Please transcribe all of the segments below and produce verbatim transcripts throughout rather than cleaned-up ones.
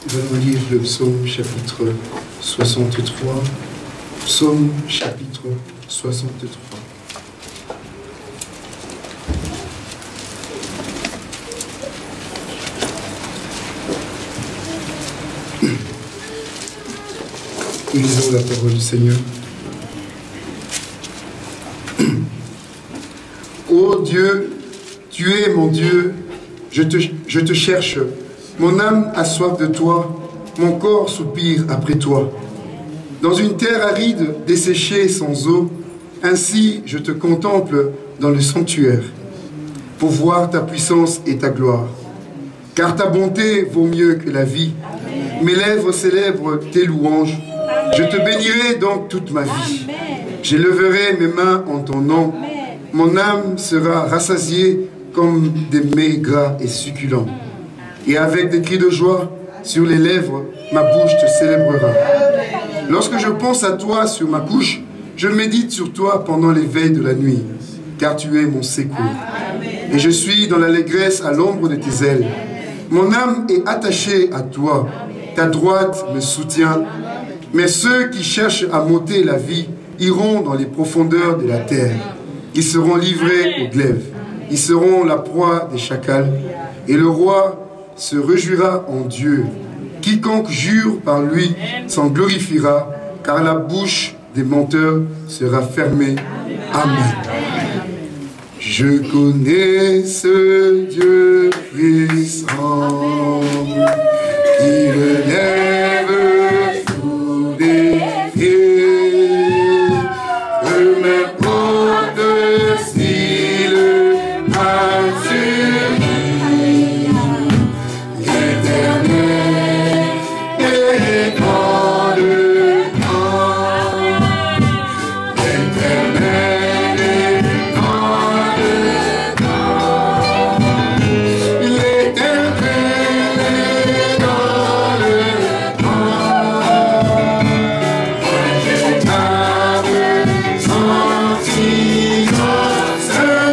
Nous allons lire le psaume chapitre soixante-trois. Psaume chapitre soixante-trois. Nous lisons la parole du Seigneur. Ô Dieu, tu es mon Dieu, je te, je te cherche. Mon âme a soif de toi, mon corps soupire après toi. Dans une terre aride, desséchée sans eau, ainsi je te contemple dans le sanctuaire, pour voir ta puissance et ta gloire. Car ta bonté vaut mieux que la vie. Mes lèvres célèbrent tes louanges. Je te bénirai donc toute ma vie. J'élèverai mes mains en ton nom. Mon âme sera rassasiée comme des mets gras et succulents. Et avec des cris de joie sur les lèvres, ma bouche te célébrera. Lorsque je pense à toi sur ma couche, je médite sur toi pendant les veilles de la nuit, car tu es mon secours. Et je suis dans l'allégresse à l'ombre de tes ailes. Mon âme est attachée à toi, ta droite me soutient. Mais ceux qui cherchent à m'ôter la vie iront dans les profondeurs de la terre. Ils seront livrés au glaive. Ils seront la proie des chacals. Et le roi se réjouira en Dieu. Quiconque jure par lui s'en glorifiera, car la bouche des menteurs sera fermée. Amen. Je connais ce Dieu puissant qui me lève sous des pieds, que m'importe s'il a subi, l'éternel est dans le temps, l'éternel est dans le temps, l'éternel est dans le temps, redoutable sans silence,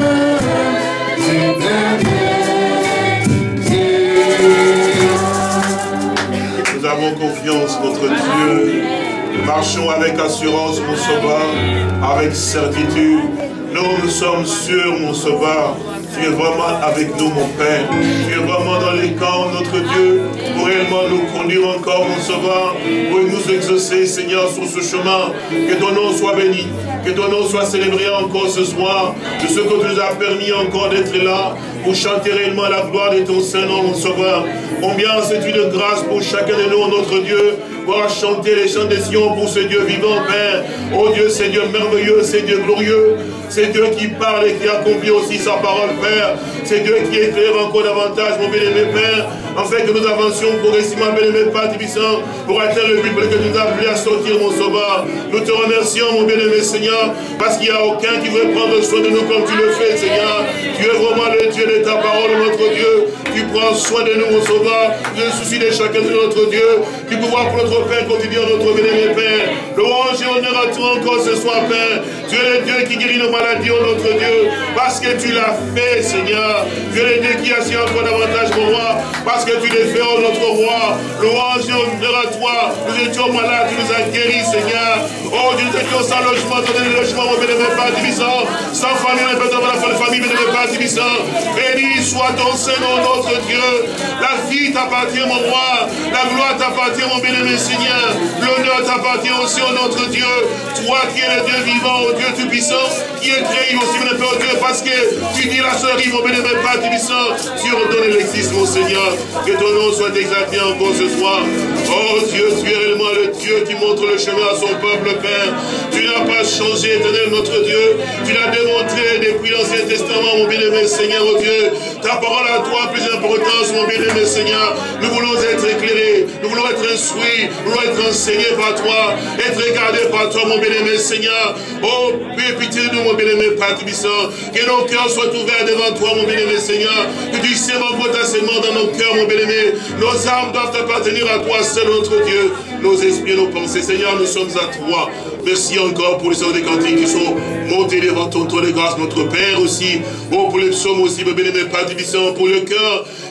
Nous avons confiance, notre Dieu. Marchons avec assurance, mon Sauveur, avec certitude. Nous, nous sommes sûrs, mon Sauveur. Tu es vraiment avec nous, mon Père. Tu es vraiment dans les camps, notre Dieu, pour réellement nous conduire encore, mon Sauveur, pour nous exaucer, Seigneur, sur ce chemin. Que ton nom soit béni, que ton nom soit célébré encore ce soir, de ce que tu nous as permis encore d'être là, pour chanter réellement la gloire de ton Saint-Nom, mon Sauveur. Combien c'est une grâce pour chacun de nous, notre Dieu, pour chanter les chants des Sion pour ce Dieu vivant, Père. Oh Dieu, c'est Dieu merveilleux, c'est Dieu glorieux. C'est Dieu qui parle et qui accomplit aussi sa parole, Père. C'est Dieu qui éclaire encore davantage, mon bien-aimé Père, afin que nous avancions progressivement, bien-aimé Père Tibissant, pour atteindre le but pour lequel nous appelons à sortir, mon Sauveur. Nous te remercions, mon bien-aimé Seigneur, parce qu'il n'y a aucun qui veut prendre soin de nous comme tu le fais, Seigneur. Tu es vraiment le Dieu de ta parole, notre Dieu. Tu prends soin de nous, mon Sauveur. Le souci de chacun de notre Dieu. Tu pouvoir pour notre Père quotidien, notre bien-aimé Père. Louange et honneur à toi encore ce soir, Père. Tu es le Dieu qui guérit nos maladies, oh notre Dieu. Parce que tu l'as fait, Seigneur. Tu es le Dieu qui assure encore davantage, mon roi. Parce que tu l'as fait, oh notre roi. Louange et honneur à toi. Nous étions malades, tu nous as guéris, Seigneur. Oh Dieu, nous étions sans logement, tu as donné le logement, mon bien-aimé Père Tibissant. Sans famille, on pas la famille, bien-aimé Père Tibissant. Béni soit ton Saint-Nom, notre Dieu. La vie t'appartient, mon roi. La gloire t'appartient, mon bien-aimé Seigneur. L'honneur t'appartient aussi, oh notre Dieu. Toi qui es le Dieu vivant, oh Dieu tout-puissant, qui est créé aussi, mon Père, oh Dieu, parce que tu dis la seule rive, mon bien-aimé Père Tibissant. Tu ordonnes l'existence, mon Seigneur. Que ton nom soit exalté encore ce soir. Oh Dieu, tu es réellement le Dieu qui montre le chemin à son peuple, Père. Tu n'as pas changé, éternel, notre Dieu. Tu l'as démontré depuis l'Ancien Testament, mon bien-aimé Seigneur, oh Dieu. Ta parole à toi a plus d'importance, mon bien-aimé Seigneur. Nous voulons être éclairés, nous voulons être instruits, nous voulons être enseignés par toi, être regardés par toi, mon bien-aimé Seigneur. Oh, pitié de nous, mon bien-aimé Père Tibissant. Que nos cœurs soient ouverts devant toi, mon bien-aimé Seigneur. Que tu sèmes encore ta sémence dans nos cœurs, mon bien-aimé. Nos âmes doivent appartenir à toi, seul notre Dieu. Nos esprits, nos pensées, Seigneur, nous sommes à toi. Merci encore pour les sons des cantiques qui sont montés devant ton trône de grâce, notre Père aussi. Oh, pour les psaumes aussi, mon bien-aimé Père Tibissant, pour le cœur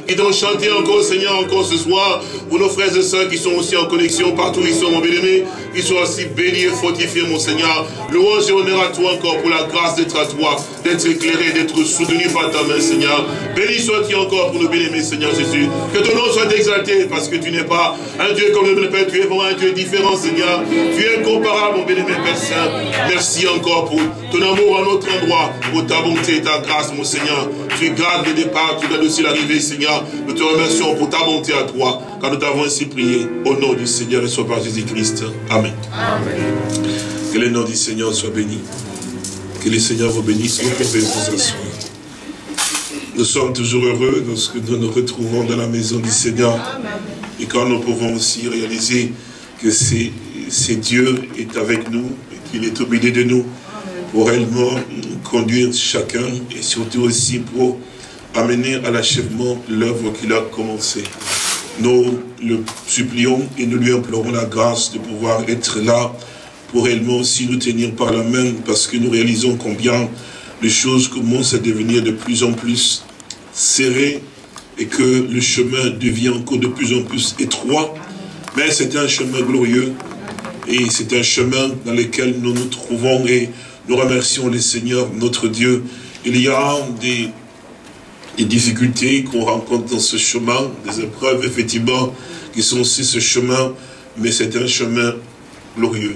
qui t'ont chanté encore, Seigneur, encore ce soir, pour nos frères et sœurs qui sont aussi en connexion partout où ils sont, mon bien-aimé, qu'ils soient aussi bénis et fortifiés, mon Seigneur. Louange et honneur à toi encore pour la grâce d'être à toi, d'être éclairé, d'être soutenu par ta main, Seigneur. Béni sois-tu encore pour nos bien-aimés, Seigneur Jésus. Que ton nom soit exalté, parce que tu n'es pas un Dieu comme le Père, tu es vraiment un Dieu différent, Seigneur. Tu es incomparable, mon bien-aimé Père Saint. Merci encore pour ton amour à notre endroit, pour ta bonté et ta grâce, mon Seigneur. Tu gardes le départ, tu gardes aussi l'arrivée, Seigneur. Nous te remercions pour ta bonté à toi, car nous t'avons ainsi prié au nom du Seigneur et soit par Jésus-Christ. Amen. Amen. Que le nom du Seigneur soit béni. Que le Seigneur vous bénisse. Vous pouvez vous asseoir. Nous sommes toujours heureux lorsque nous nous retrouvons dans la maison du Seigneur. Et quand nous pouvons aussi réaliser que c'est Dieu est avec nous et qu'il est au milieu de nous pour réellement conduire chacun et surtout aussi pour amener à l'achèvement l'œuvre qu'il a commencée. Nous le supplions et nous lui implorons la grâce de pouvoir être là pour réellement aussi nous tenir par la main, parce que nous réalisons combien les choses commencent à devenir de plus en plus serrées et que le chemin devient encore de plus en plus étroit. Mais c'est un chemin glorieux et c'est un chemin dans lequel nous nous trouvons et nous remercions le Seigneur, notre Dieu. Il y a des, des difficultés qu'on rencontre dans ce chemin, des épreuves effectivement qui sont aussi ce chemin, mais c'est un chemin glorieux.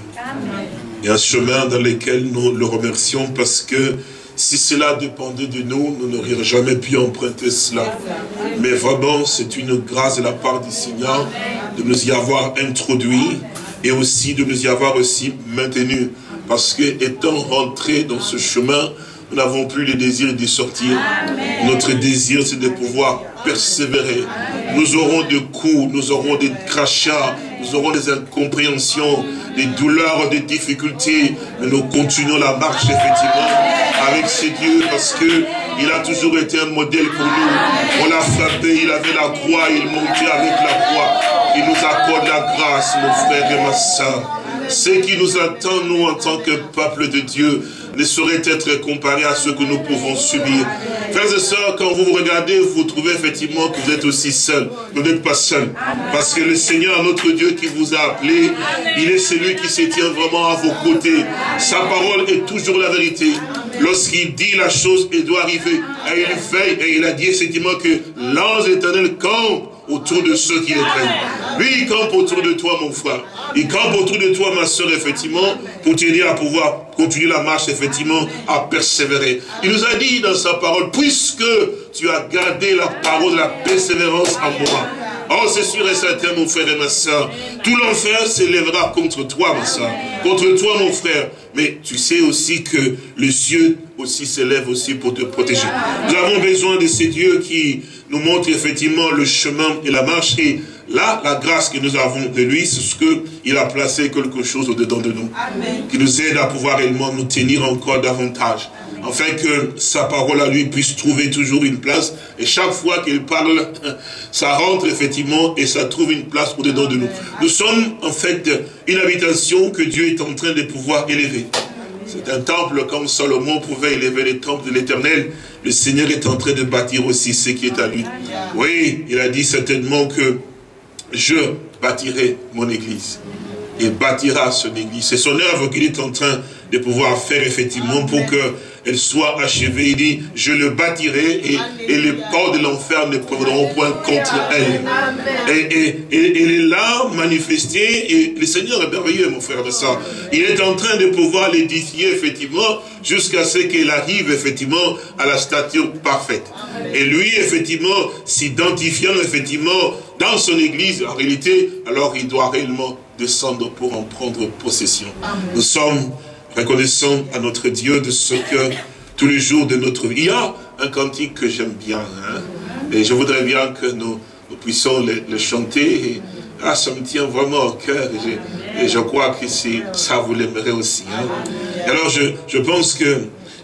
Et un chemin dans lequel nous le remercions parce que si cela dépendait de nous, nous n'aurions jamais pu emprunter cela. Mais vraiment, c'est une grâce de la part du Seigneur de nous y avoir introduits et aussi de nous y avoir aussi maintenus. Parce que étant rentrés dans ce chemin, nous n'avons plus le désir d'y sortir. Amen. Notre désir, c'est de pouvoir persévérer. Amen. Nous aurons des coups, nous aurons des crachats, nous aurons des incompréhensions, des douleurs, des difficultés. Mais nous continuons la marche, effectivement, avec ces dieux, parce que il a toujours été un modèle pour nous. On l'a frappé, il avait la croix, il montait avec la croix. Il nous accorde la grâce, mon frère et ma soeur. Ce qui nous attend, nous, en tant que peuple de Dieu, ne saurait être comparé à ce que nous pouvons subir. Frères et sœurs, quand vous vous regardez, vous trouvez effectivement que vous êtes aussi seuls. Vous n'êtes pas seuls. Parce que le Seigneur, notre Dieu qui vous a appelé, il est celui qui se tient vraiment à vos côtés. Sa parole est toujours la vérité. Lorsqu'il dit la chose, elle doit arriver. Et il fait, et il a dit effectivement que l'ange éternel campe autour de ceux qui le craignent. Lui, il campe autour de toi, mon frère. Il campe autour de toi, ma soeur, effectivement, pour t'aider à pouvoir continuer la marche, effectivement, à persévérer. Il nous a dit dans sa parole, puisque tu as gardé la parole de la persévérance en moi. Oh, c'est sûr et certain, mon frère et ma soeur, tout l'enfer s'élèvera contre toi, ma soeur, contre toi, mon frère. Mais tu sais aussi que le ciel aussi s'élève aussi pour te protéger. Nous avons besoin de ces dieux qui nous montrent effectivement le chemin et la marche. Et là, la grâce que nous avons de lui, c'est ce qu'il a placé quelque chose au-dedans de nous. Amen. Qui nous aide à pouvoir réellement nous tenir encore davantage. Afin que sa parole à lui puisse trouver toujours une place. Et chaque fois qu'il parle, ça rentre effectivement et ça trouve une place au-dedans de nous. Nous sommes en fait une habitation que Dieu est en train de pouvoir élever. C'est un temple comme Salomon pouvait élever le temple de l'Éternel. Le Seigneur est en train de bâtir aussi ce qui est à lui. Oui, il a dit certainement que je bâtirai mon église. Il bâtira son église. C'est son œuvre qu'il est en train de pouvoir faire effectivement pour qu'elle soit achevée. Il dit, je le bâtirai et, et les portes de l'enfer ne prendront point contre elle. Et, et, et il est là, manifesté, et le Seigneur est merveilleux, mon frère de ça. Il est en train de pouvoir l'édifier effectivement jusqu'à ce qu'il arrive effectivement à la stature parfaite. Et lui, effectivement, s'identifiant effectivement dans son église, en réalité, alors il doit réellement descendre pour en prendre possession. Amen. Nous sommes reconnaissants à notre Dieu de ce que tous les jours de notre vie. Il y a un cantique que j'aime bien, hein, et je voudrais bien que nous, nous puissions le, le chanter. Et, ah, ça me tient vraiment au cœur, et je, et je crois que ça vous l'aimerez aussi. Hein. Alors je, je pense que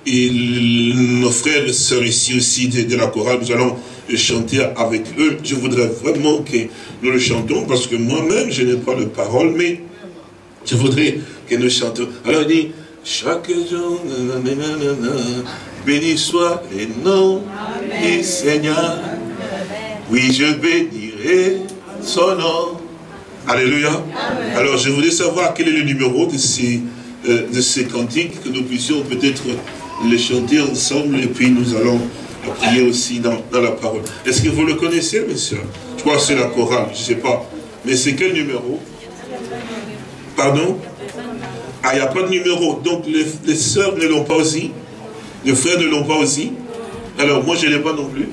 il, nos frères et sœurs ici aussi de, de la chorale, nous allons chanter avec eux. Je voudrais vraiment que nous le chantons, parce que moi-même je n'ai pas de parole, mais je voudrais que nous chantons. Alors il dit, chaque jour, béni soit le nom du Seigneur. Oui, je bénirai son nom. Alléluia. Amen. Alors, je voulais savoir quel est le numéro de ces, euh, de ces cantiques, que nous puissions peut-être les chanter ensemble, et puis nous allons prier aussi dans, dans la parole. Est-ce que vous le connaissez, mes soeurs? Je crois que c'est la chorale, je ne sais pas. Mais c'est quel numéro? Pardon? Ah, il n'y a pas de numéro. Donc, les, les sœurs ne l'ont pas aussi. Les frères ne l'ont pas aussi. Alors, moi, je ne l'ai pas non plus.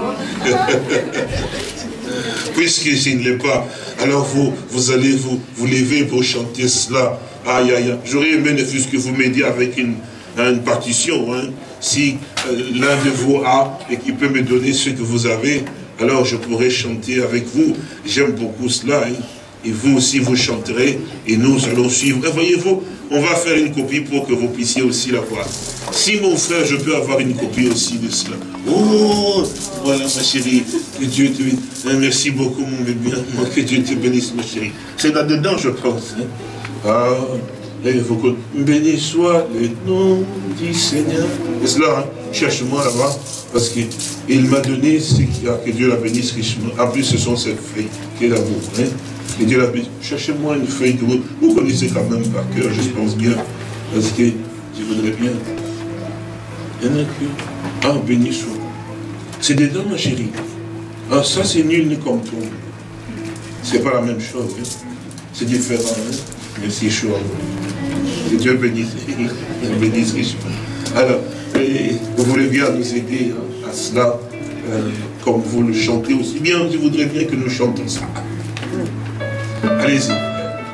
Puisque je ne l'ai pas, alors vous, vous allez vous, vous lever pour chanter cela. Aïe, aïe, aïe. J'aurais aimé ne fût-ce que vous m'aidiez avec une, une partition. Hein. Si euh, l'un de vous a et qui peut me donner ce que vous avez, alors je pourrais chanter avec vous. J'aime beaucoup cela. Hein. Et vous aussi, vous chanterez et nous allons suivre. Et voyez-vous, on va faire une copie pour que vous puissiez aussi la voir. Si mon frère, je peux avoir une copie aussi de cela. Oh, voilà ma chérie, que Dieu te bénisse. Merci beaucoup mon bébé, que Dieu te bénisse ma chérie. C'est là-dedans je pense. Hein? Ah, et il faut que béni soit le nom du Seigneur. C'est cela, hein? Cherche-moi là-bas, parce qu'il m'a donné ce qu'il y a, que Dieu la bénisse richement. En plus, ce sont ces feuilles qui est l'amour. Hein? Et Dieu la bénisse. Cherchez-moi une feuille que vous, vous connaissez quand même par cœur, je pense bien, parce que je voudrais bien. Il y en a que. Ah, béni soit. C'est dedans, ma chérie. Ah, ça, c'est nul ni comme toi. C'est pas la même chose. Hein? C'est différent. Hein? Merci, Choua. Que Dieu bénisse. bénisse richement. Alors, et vous voulez bien nous aider hein, à cela, euh, comme vous le chantez aussi bien. Je voudrais bien que nous chantons ça. Allez-y.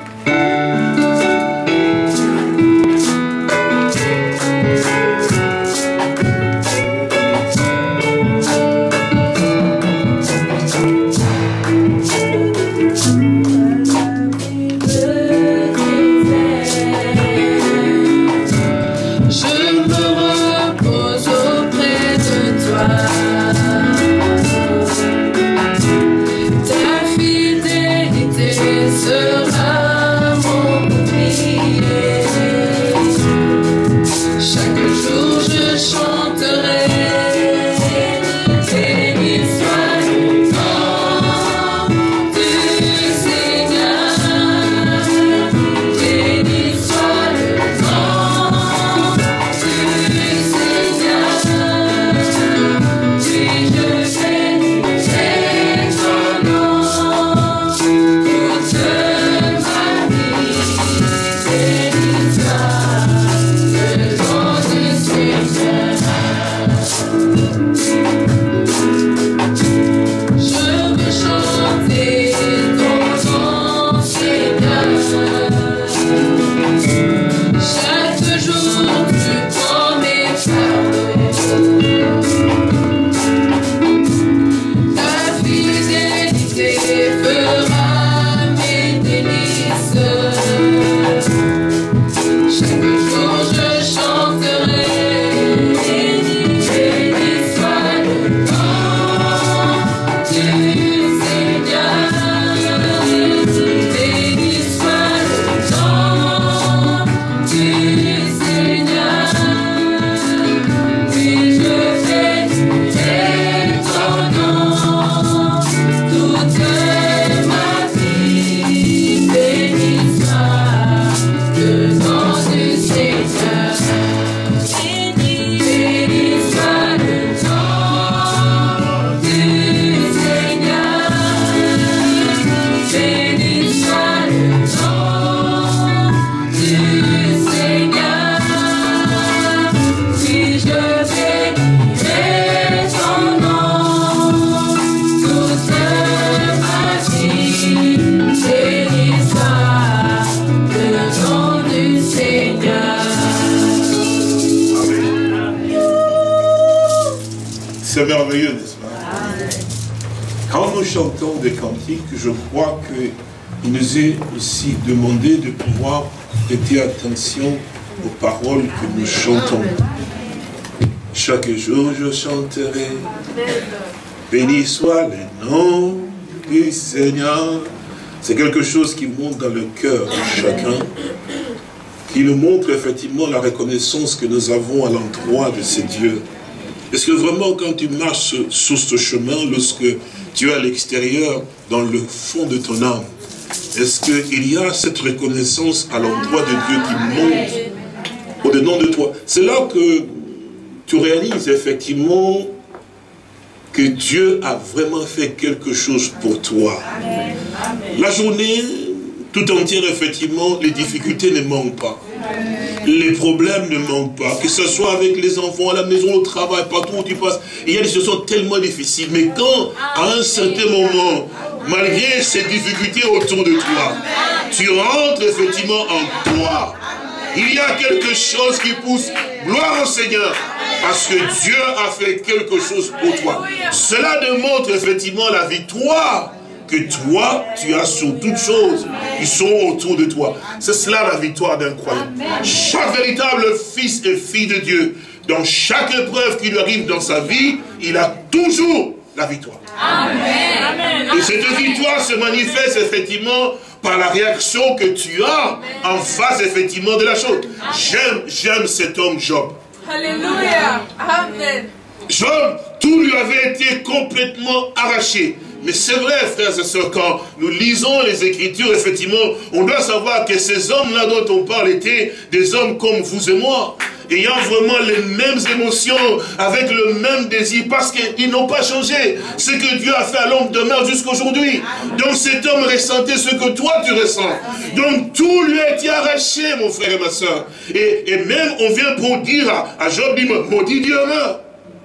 C'est merveilleux, n'est-ce pas? Quand nous chantons des cantiques, je crois qu'il nous est aussi demandé de pouvoir prêter attention aux paroles que nous chantons. Chaque jour je chanterai, béni soit le nom du Seigneur. C'est quelque chose qui monte dans le cœur de chacun, qui nous montre effectivement la reconnaissance que nous avons à l'endroit de ces dieux. Est-ce que vraiment quand tu marches sur ce chemin, lorsque tu es à l'extérieur, dans le fond de ton âme, est-ce qu'il y a cette reconnaissance à l'endroit de Dieu qui monte au-dedans de toi? C'est là que tu réalises effectivement que Dieu a vraiment fait quelque chose pour toi. La journée tout entière, effectivement, les difficultés ne manquent pas. Les problèmes ne manquent pas. Que ce soit avec les enfants, à la maison, au travail, partout où tu passes. Il y a des situations tellement difficiles. Mais quand, à un certain moment, malgré ces difficultés autour de toi, tu rentres effectivement en toi, il y a quelque chose qui pousse. Gloire au Seigneur. Parce que Dieu a fait quelque chose pour toi. Cela démontre effectivement la victoire que toi, tu as sur toutes choses qui sont autour de toi. C'est cela la victoire d'un croyant. Chaque véritable fils et fille de Dieu, dans chaque épreuve qui lui arrive dans sa vie, il a toujours la victoire. Amen. Et cette victoire se manifeste effectivement par la réaction que tu as en face effectivement de la chose. J'aime, j'aime cet homme Job. Alléluia. Amen. Job, tout lui avait été complètement arraché. Mais c'est vrai, frères et sœurs, quand nous lisons les Écritures, effectivement, on doit savoir que ces hommes-là dont on parle étaient des hommes comme vous et moi, ayant vraiment les mêmes émotions, avec le même désir, parce qu'ils n'ont pas changé. Ce que Dieu a fait à l'homme demeure jusqu'à aujourd'hui. Donc cet homme ressentait ce que toi tu ressens. Donc tout lui a été arraché, mon frère et ma soeur. Et, et même on vient pour dire à, à Job, dit, maudit Dieu meurt.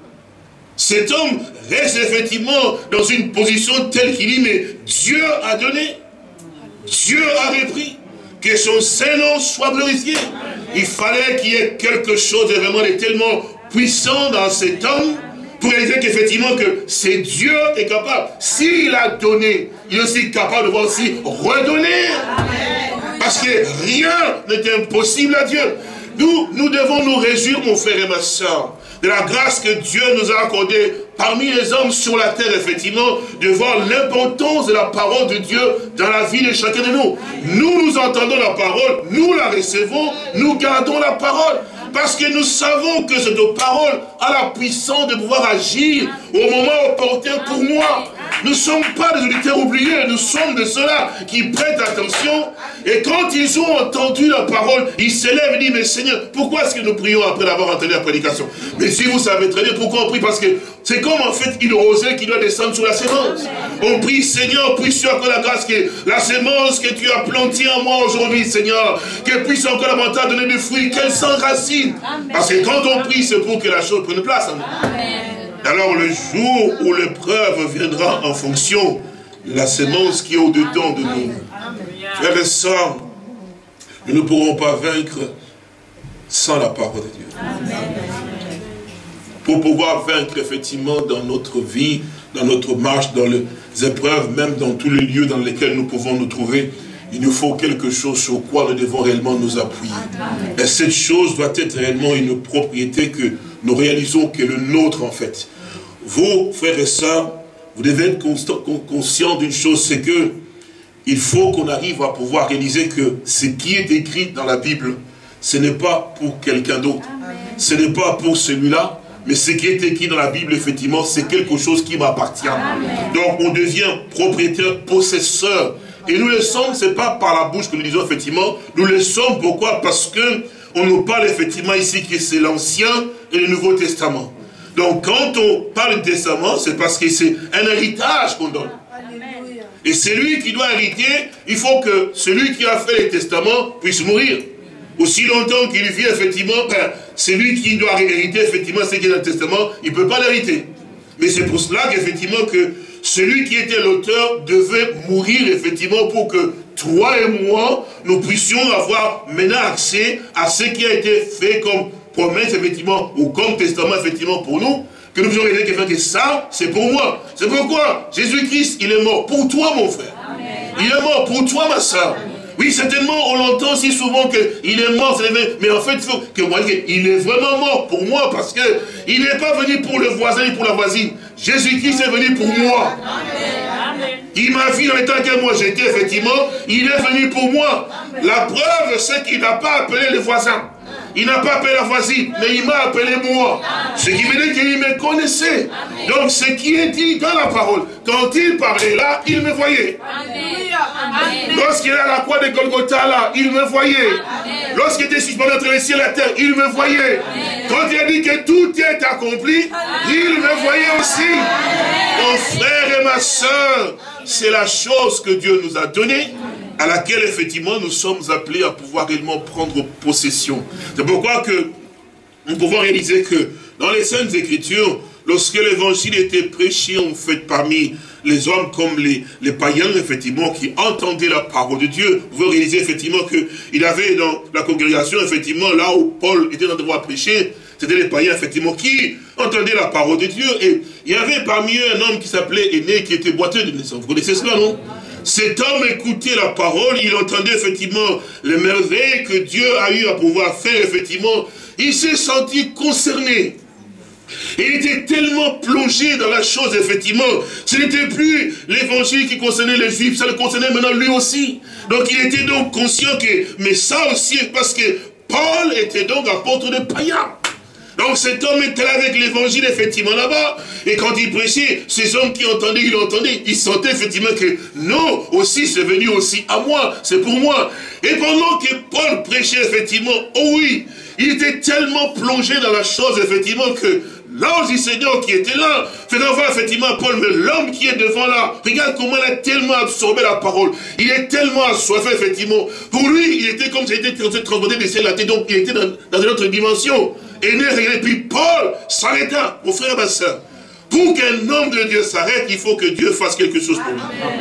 Cet homme reste effectivement dans une position telle qu'il dit, mais Dieu a donné, Dieu a repris, que son Saint-Nom soit glorifié. Il fallait qu'il y ait quelque chose de vraiment de tellement puissant dans cet homme pour réaliser qu'effectivement que c'est Dieu est capable. S'il a donné, il est aussi capable de pouvoir aussi redonner. Parce que rien n'est impossible à Dieu. Nous, nous devons nous réjouir, mon frère et ma soeur, de la grâce que Dieu nous a accordée parmi les hommes sur la terre, effectivement, de voir l'importance de la parole de Dieu dans la vie de chacun de nous. Nous, nous entendons la parole, nous la recevons, nous gardons la parole. Parce que nous savons que cette parole a la puissance de pouvoir agir au moment opportun pour moi. Nous ne sommes pas des auditeurs oubliés, nous sommes de ceux-là qui prêtent attention. Et quand ils ont entendu la parole, ils se lèvent et disent, mais Seigneur, pourquoi est-ce que nous prions après avoir entendu la prédication? Mais si vous savez très bien pourquoi on prie, parce que c'est comme en fait une rosée qui doit descendre sur la sémence. On prie, Seigneur, puisse-tu encore la grâce que la sémence que tu as plantée en moi aujourd'hui, Seigneur, qu'elle puisse encore davantage donner des fruits, qu'elle s'enracine. Parce que quand on prie, c'est pour que la chose prenne place en nous. Amen. Alors le jour où l'épreuve viendra en fonction de la sémence qui est au-dedans de nous, frères et sœurs, nous ne pourrons pas vaincre sans la parole de Dieu. Amen. Pour pouvoir vaincre effectivement dans notre vie, dans notre marche, dans les épreuves, même dans tous les lieux dans lesquels nous pouvons nous trouver, il nous faut quelque chose sur quoi nous devons réellement nous appuyer. Et cette chose doit être réellement une propriété que nous réalisons que le nôtre en fait. Vous, frères et sœurs, vous devez être conscients d'une chose, c'est que il faut qu'on arrive à pouvoir réaliser que ce qui est écrit dans la Bible, ce n'est pas pour quelqu'un d'autre. Ce n'est pas pour celui-là, mais ce qui est écrit dans la Bible, effectivement, c'est quelque chose qui m'appartient. Donc on devient propriétaire, possesseur. Et nous le sommes, ce n'est pas par la bouche que nous disons, effectivement, nous le sommes, pourquoi? Parce que on nous parle effectivement ici que c'est l'Ancien et le Nouveau Testament. Donc quand on parle du Testament, c'est parce que c'est un héritage qu'on donne. Et celui qui doit hériter, il faut que celui qui a fait le testament puisse mourir. Aussi longtemps qu'il vit, effectivement, ben, celui qui doit hériter, effectivement, ce qui est dans le testament, il ne peut pas l'hériter. Mais c'est pour cela qu'effectivement, que celui qui était l'auteur devait mourir, effectivement, pour que toi et moi, nous puissions avoir maintenant accès à ce qui a été fait comme promesse, effectivement, ou comme testament, effectivement, pour nous, que nous puissions réaliser que ça, c'est pour moi. C'est pourquoi Jésus-Christ, il est mort pour toi, mon frère. Amen. Il est mort pour toi, ma soeur. Oui, certainement, on l'entend si souvent qu'il est mort, mais en fait, il faut que moi, il est vraiment mort pour moi, parce qu'il n'est pas venu pour le voisin ni pour la voisine. Jésus-Christ est venu pour moi. Amen. Il m'a vu dans l'état que moi j'étais, effectivement, il est venu pour moi. La preuve, c'est qu'il n'a pas appelé les voisins. Il n'a pas appelé la voisine, mais il m'a appelé moi. Ce qui veut dire qu'il me connaissait. Donc ce qui est dit dans la parole, quand il parlait là, il me voyait. Lorsqu'il est à la croix de Golgotha là, il me voyait. Lorsqu'il était suspendu entre le ciel et la terre, il me voyait. Quand il a dit que tout est accompli, il me voyait aussi. Mon frère et ma soeur, c'est la chose que Dieu nous a donnée, à laquelle effectivement nous sommes appelés à pouvoir réellement prendre possession. C'est pourquoi que nous pouvons réaliser que dans les Saintes Écritures, lorsque l'évangile était prêché en fait parmi les hommes comme les, les païens, effectivement, qui entendaient la parole de Dieu, vous pouvez réaliser effectivement qu'il y avait dans la congrégation, effectivement, là où Paul était en train de prêcher, c'était les païens, effectivement, qui entendaient la parole de Dieu. Et il y avait parmi eux un homme qui s'appelait Aîné, qui était boiteux de naissance. Vous connaissez cela, non? Cet homme écoutait la parole, il entendait effectivement les merveilles que Dieu a eu à pouvoir faire, effectivement. Il s'est senti concerné. Il était tellement plongé dans la chose, effectivement. Ce n'était plus l'évangile qui concernait les Juifs, ça le concernait maintenant lui aussi. Donc il était donc conscient que, mais ça aussi, parce que Paul était donc apôtre de païens. Donc cet homme était là avec l'évangile effectivement là-bas. Et quand il prêchait, ces hommes qui entendaient, ils l'entendaient. Ils sentaient effectivement que non, aussi c'est venu aussi à moi, c'est pour moi. Et pendant que Paul prêchait effectivement, oh oui, il était tellement plongé dans la chose effectivement que l'ange du Seigneur qui était là, faisant voir effectivement Paul, mais l'homme qui est devant là, regarde comment il a tellement absorbé la parole. Il est tellement assoiffé effectivement. Pour lui, il était comme s'il était transporté des ciels à la terre, donc il était dans, dans une autre dimension. Et, et puis Paul s'arrêta, mon frère et ma soeur. Pour qu'un homme de Dieu s'arrête, il faut que Dieu fasse quelque chose pour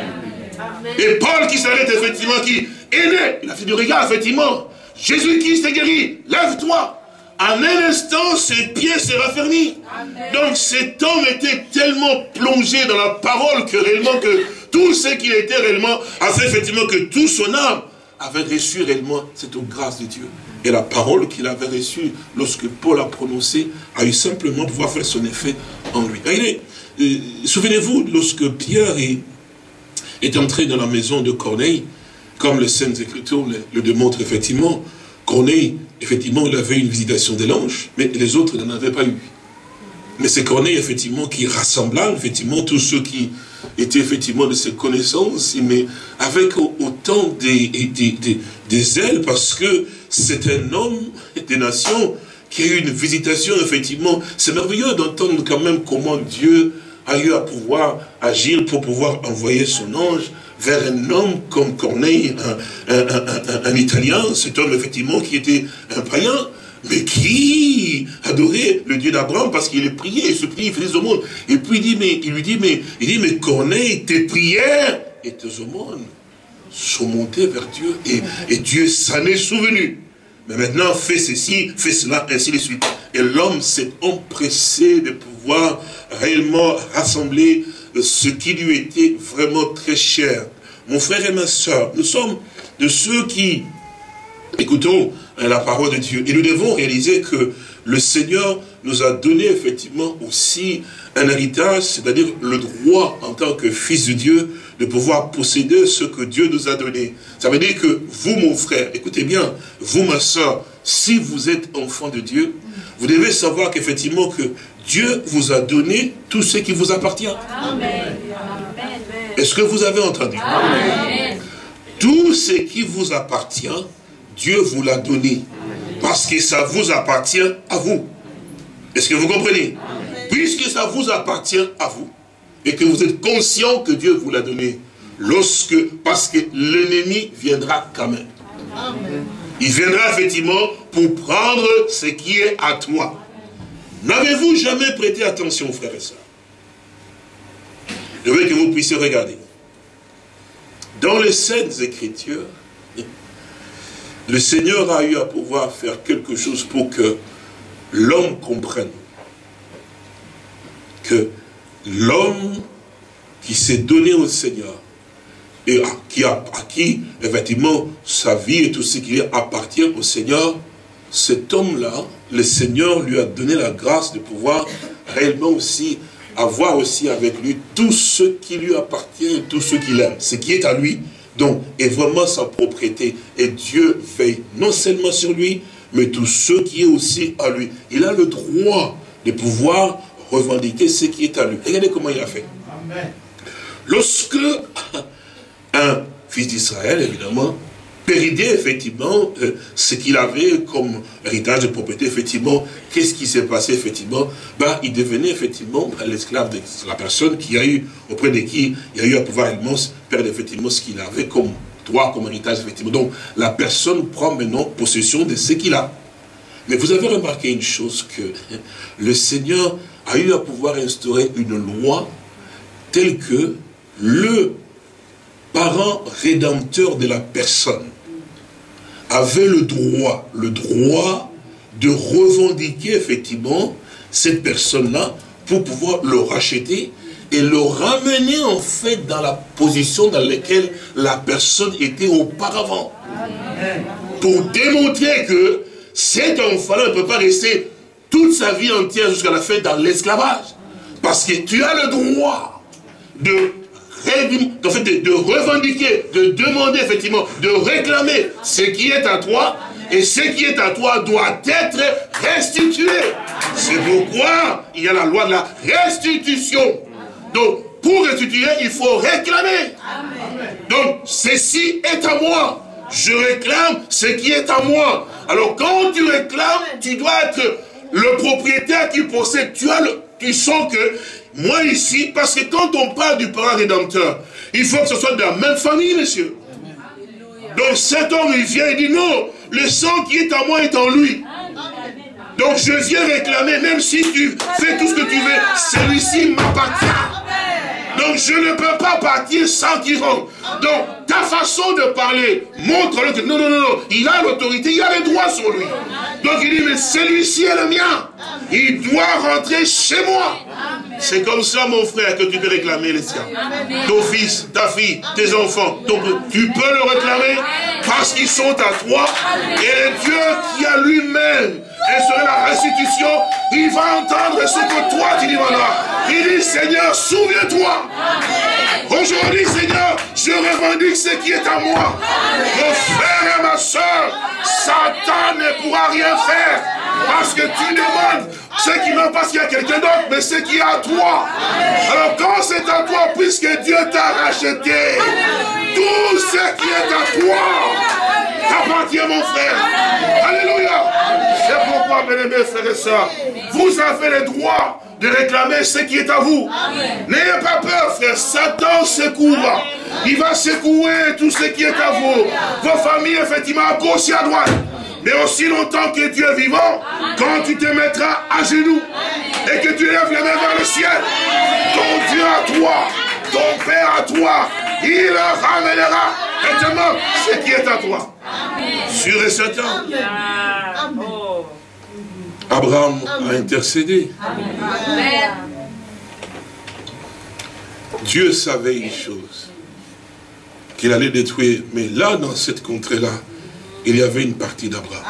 lui. Et Paul qui s'arrête effectivement, qui est né, il a fait du regard effectivement. Jésus-Christ est guéri, lève-toi. En un instant, ses pieds se raffermis. Donc cet homme était tellement plongé dans la parole que réellement que tout ce qu'il était réellement a fait effectivement que tout son âme avait reçu réellement cette grâce de Dieu. Et la parole qu'il avait reçue lorsque Paul a prononcé a eu simplement pouvoir faire son effet en lui. Euh, Souvenez-vous, lorsque Pierre est, est entré dans la maison de Corneille, comme les Saintes Écritures le, le démontrent effectivement, Corneille, effectivement, il avait une visitation de l'ange, mais les autres n'en avaient pas eu. Mais c'est Corneille, effectivement, qui rassembla, effectivement, tous ceux qui étaient, effectivement, de ses connaissances, mais avec autant des, des, des, des ailes, parce que c'est un homme des nations qui a eu une visitation, effectivement. C'est merveilleux d'entendre quand même comment Dieu a eu à pouvoir agir pour pouvoir envoyer son ange vers un homme comme Corneille, un, un, un, un, un Italien, cet homme effectivement qui était un païen, mais qui adorait le Dieu d'Abraham parce qu'il est prié, il se prie, il fait des aumônes. Et puis il, dit, mais, il lui dit, mais, il dit, mais Corneille, tes prières et tes aumônes sont montées vers Dieu et, et Dieu s'en est souvenu. Mais maintenant, fais ceci, fais cela, ainsi de suite. Et l'homme s'est empressé de pouvoir réellement rassembler ce qui lui était vraiment très cher. Mon frère et ma soeur, nous sommes de ceux qui écoutons la parole de Dieu. Et nous devons réaliser que le Seigneur nous a donné effectivement aussi un héritage, c'est-à-dire le droit en tant que fils de Dieu de pouvoir posséder ce que Dieu nous a donné. Ça veut dire que vous, mon frère, écoutez bien, vous, ma soeur, si vous êtes enfant de Dieu, vous devez savoir qu'effectivement que Dieu vous a donné tout ce qui vous appartient. Amen. Est-ce que vous avez entendu? Amen. Tout ce qui vous appartient, Dieu vous l'a donné. Parce que ça vous appartient à vous. Est-ce que vous comprenez? Amen. Puisque ça vous appartient à vous, et que vous êtes conscient que Dieu vous l'a donné, lorsque, parce que l'ennemi viendra quand même. Amen. Il viendra effectivement pour prendre ce qui est à toi. N'avez-vous jamais prêté attention, frères et sœurs? Je veux que vous puissiez regarder. Dans les Saintes Écritures, le Seigneur a eu à pouvoir faire quelque chose pour que l'homme comprenne que l'homme qui s'est donné au Seigneur et à qui, a, à qui effectivement sa vie et tout ce qui appartient au Seigneur, cet homme-là, le Seigneur lui a donné la grâce de pouvoir réellement aussi avoir aussi avec lui tout ce qui lui appartient, tout ce qu'il aime, ce qui est à lui, donc est vraiment sa propriété. Et Dieu veille non seulement sur lui, mais tout ce qui est aussi à lui. Il a le droit de pouvoir revendiquer ce qui est à lui. Regardez comment il a fait. Amen. Lorsque un fils d'Israël, évidemment, péridait effectivement euh, ce qu'il avait comme héritage de propriété, effectivement, qu'est-ce qui s'est passé, effectivement, ben, il devenait effectivement ben, l'esclave de la personne qui a eu, auprès de qui il a eu à pouvoir également perdre effectivement ce qu'il avait comme droit, comme héritage, effectivement. Donc, la personne prend maintenant possession de ce qu'il a. Mais vous avez remarqué une chose, que le Seigneur a eu à pouvoir instaurer une loi telle que le parent rédempteur de la personne avait le droit, le droit de revendiquer effectivement cette personne-là pour pouvoir le racheter et le ramener en fait dans la position dans laquelle la personne était auparavant. Pour démontrer que cet enfant-là ne peut pas rester toute sa vie entière jusqu'à la fin dans l'esclavage. Parce que tu as le droit de, en fait, de, de revendiquer, de demander effectivement, de réclamer ce qui est à toi, et ce qui est à toi doit être restitué. C'est pourquoi il y a la loi de la restitution. Donc, pour restituer, il faut réclamer. Amen. Donc, ceci est à moi. Je réclame ce qui est à moi. Alors, quand tu réclames, tu dois être le propriétaire qui possède. Tu as le, tu sens que, moi ici, parce que quand on parle du parent rédempteur, il faut que ce soit de la même famille, monsieur. Donc, cet homme, il vient et dit, non, le sang qui est à moi est en lui. Donc, je viens réclamer, même si tu fais tout ce que tu veux, celui-ci m'appartient. Donc, je ne peux pas partir sans qu'il rentre. Donc, ta façon de parler montre que non, non, non, non, il a l'autorité, il a les droits sur lui. Donc, il dit, mais celui-ci est le mien. Il doit rentrer chez moi. C'est comme ça, mon frère, que tu peux réclamer les siens. Ton fils, ta fille, tes enfants, ton... tu peux le réclamer parce qu'ils sont à toi. Et Dieu qui a lui-même instauré la restitution, il va entendre ce que toi tu demanderas. Il dit, Seigneur, souviens-toi. Aujourd'hui, Seigneur, je revendique ce qui est à moi. Mon frère et ma soeur, Satan ne pourra rien faire. Parce que tu demandes ce qui non pas qu'il y a quelqu'un d'autre, mais ce qui est à toi. Alors quand c'est à toi, puisque Dieu t'a racheté, tout ce qui est à toi t'appartient, mon frère. Alléluia. C'est pourquoi, mes amis frères et sœurs, vous avez le droit de réclamer ce qui est à vous. N'ayez pas peur, frère. Satan secouera. Il va secouer tout ce qui est à vous. Vos familles, effectivement, à gauche et à droite. Mais aussi longtemps que Dieu est vivant, quand tu te mettras à genoux et que tu lèves les mains vers le ciel, ton Dieu à toi, ton Père à toi, il ramènera effectivement ce qui est à toi. Sûr et certain. Abraham a intercédé. Dieu savait une chose, qu'il allait détruire. Mais là, dans cette contrée-là, il y avait une partie d'Abraham.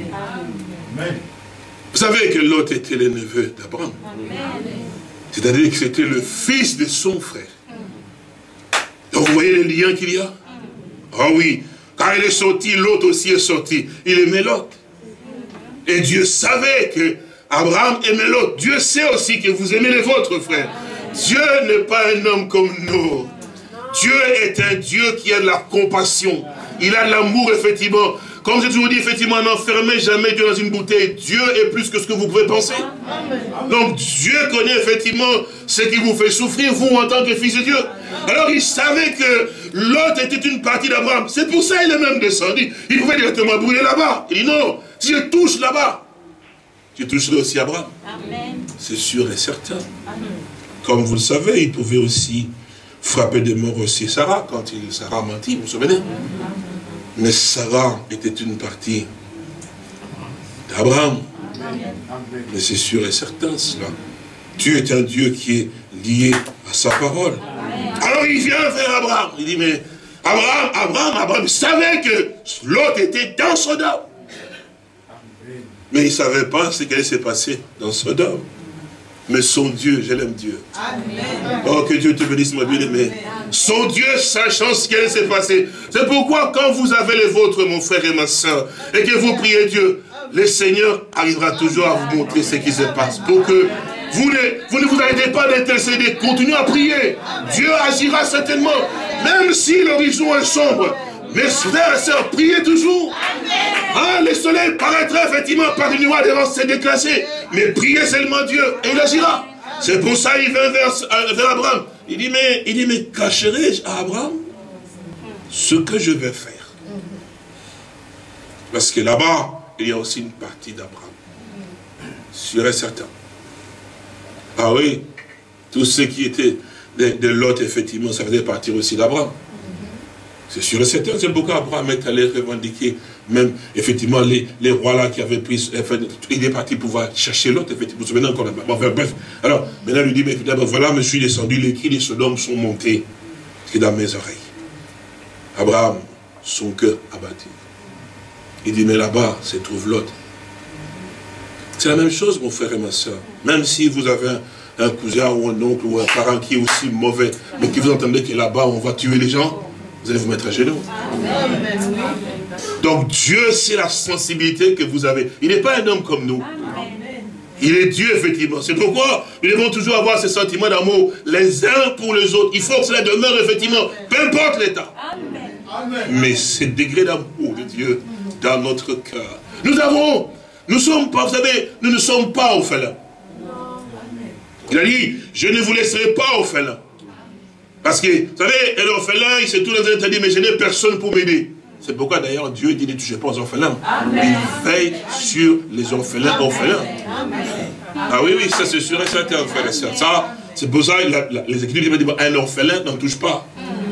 Vous savez que Lot était le neveu d'Abraham. C'est-à-dire que c'était le fils de son frère. Donc vous voyez les liens qu'il y a? Ah oui, quand il est sorti, Lot aussi est sorti. Il aimait Lot. Et Dieu savait que Abraham aimait Lot. Dieu sait aussi que vous aimez les vôtres, frères. Dieu n'est pas un homme comme nous. Dieu est un Dieu qui a de la compassion. Il a de l'amour, effectivement. Comme j'ai toujours dit, effectivement, n'enfermez jamais Dieu dans une bouteille. Dieu est plus que ce que vous pouvez penser. Donc, Dieu connaît effectivement ce qui vous fait souffrir, vous, en tant que fils de Dieu. Alors, il savait que Lot était une partie d'Abraham. C'est pour ça qu'il est même descendu. Il pouvait directement brûler là-bas. Il dit non, si je touche là-bas, je toucherai aussi Abraham. C'est sûr et certain. Amen. Comme vous le savez, il pouvait aussi frapper de mort aussi Sarah, quand il, Sarah mentit, vous vous souvenez? Mais Sarah était une partie d'Abraham. Mais c'est sûr et certain cela. Dieu est un Dieu qui est lié à sa parole. Alors il vient vers Abraham. Il dit, mais Abraham, Abraham, Abraham savait que Lot était dans Sodome. Mais il ne savait pas ce qui allait se passer dans Sodome. Mais son Dieu, je l'aime Dieu. Amen. Oh, que Dieu te bénisse, ma bien-aimée. Son Dieu, sachant ce qui s'est passé. C'est pourquoi, quand vous avez les vôtres, mon frère et ma soeur, et que vous priez Dieu, le Seigneur arrivera toujours à vous montrer ce qui se passe. Pour que vous ne vous, ne vous arrêtez pas d'intercéder, continuez à prier. Dieu agira certainement, même si l'horizon est sombre. Mes frères et sœurs, priez toujours. Ah, le soleil paraîtra effectivement par des nuages devant se déclasser. Mais priez seulement Dieu et il agira. C'est pour ça qu'il vint vers, vers Abraham. Il dit, mais, il dit, mais cacherai-je à Abraham ce que je vais faire? Parce que là-bas, il y a aussi une partie d'Abraham. Sûr et certain. Ah oui, tout ce qui était de, de Lot, effectivement, ça faisait partir aussi d'Abraham. C'est sûr et certain, c'est pourquoi Abraham est allé revendiquer, même, effectivement, les, les rois là qui avaient pris, enfin, il est parti pouvoir chercher l'autre, effectivement, vous vous souvenez encore là-bas. Bon, enfin, bref, alors, maintenant, il lui dit, mais évidemment, voilà, je suis descendu, les cris des Sodome sont montés, c'est dans mes oreilles. Abraham, son cœur abattu. Il dit, mais là-bas, se trouve l'autre. C'est la même chose, mon frère et ma soeur. Même si vous avez un, un cousin ou un oncle ou un parent qui est aussi mauvais, mais qui vous entendez que là-bas, on va tuer les gens, vous allez vous mettre à genoux. Amen. Donc Dieu, c'est la sensibilité que vous avez. Il n'est pas un homme comme nous. Amen. Il est Dieu, effectivement. C'est pourquoi nous devons toujours avoir ce sentiment d'amour les uns pour les autres. Il faut que cela demeure, effectivement, peu importe l'état. Mais ce degré d'amour de Dieu dans notre cœur. Nous avons, nous sommes pas, vous savez, nous ne sommes pas orphelins. Il a dit, je ne vous laisserai pas orphelins. Parce que, vous savez, l'orphelin, il s'est tout dans un dit, mais je n'ai personne pour m'aider. C'est pourquoi d'ailleurs Dieu dit, ne touchez pas aux orphelins. Amen. Il veille sur les orphelins Amen. orphelins. Amen. Ah oui, oui, ça c'est sûr et certain, frère et sœur. Ça, c'est pour ça, la, la, les Écritures disent, un orphelin n'en touche pas.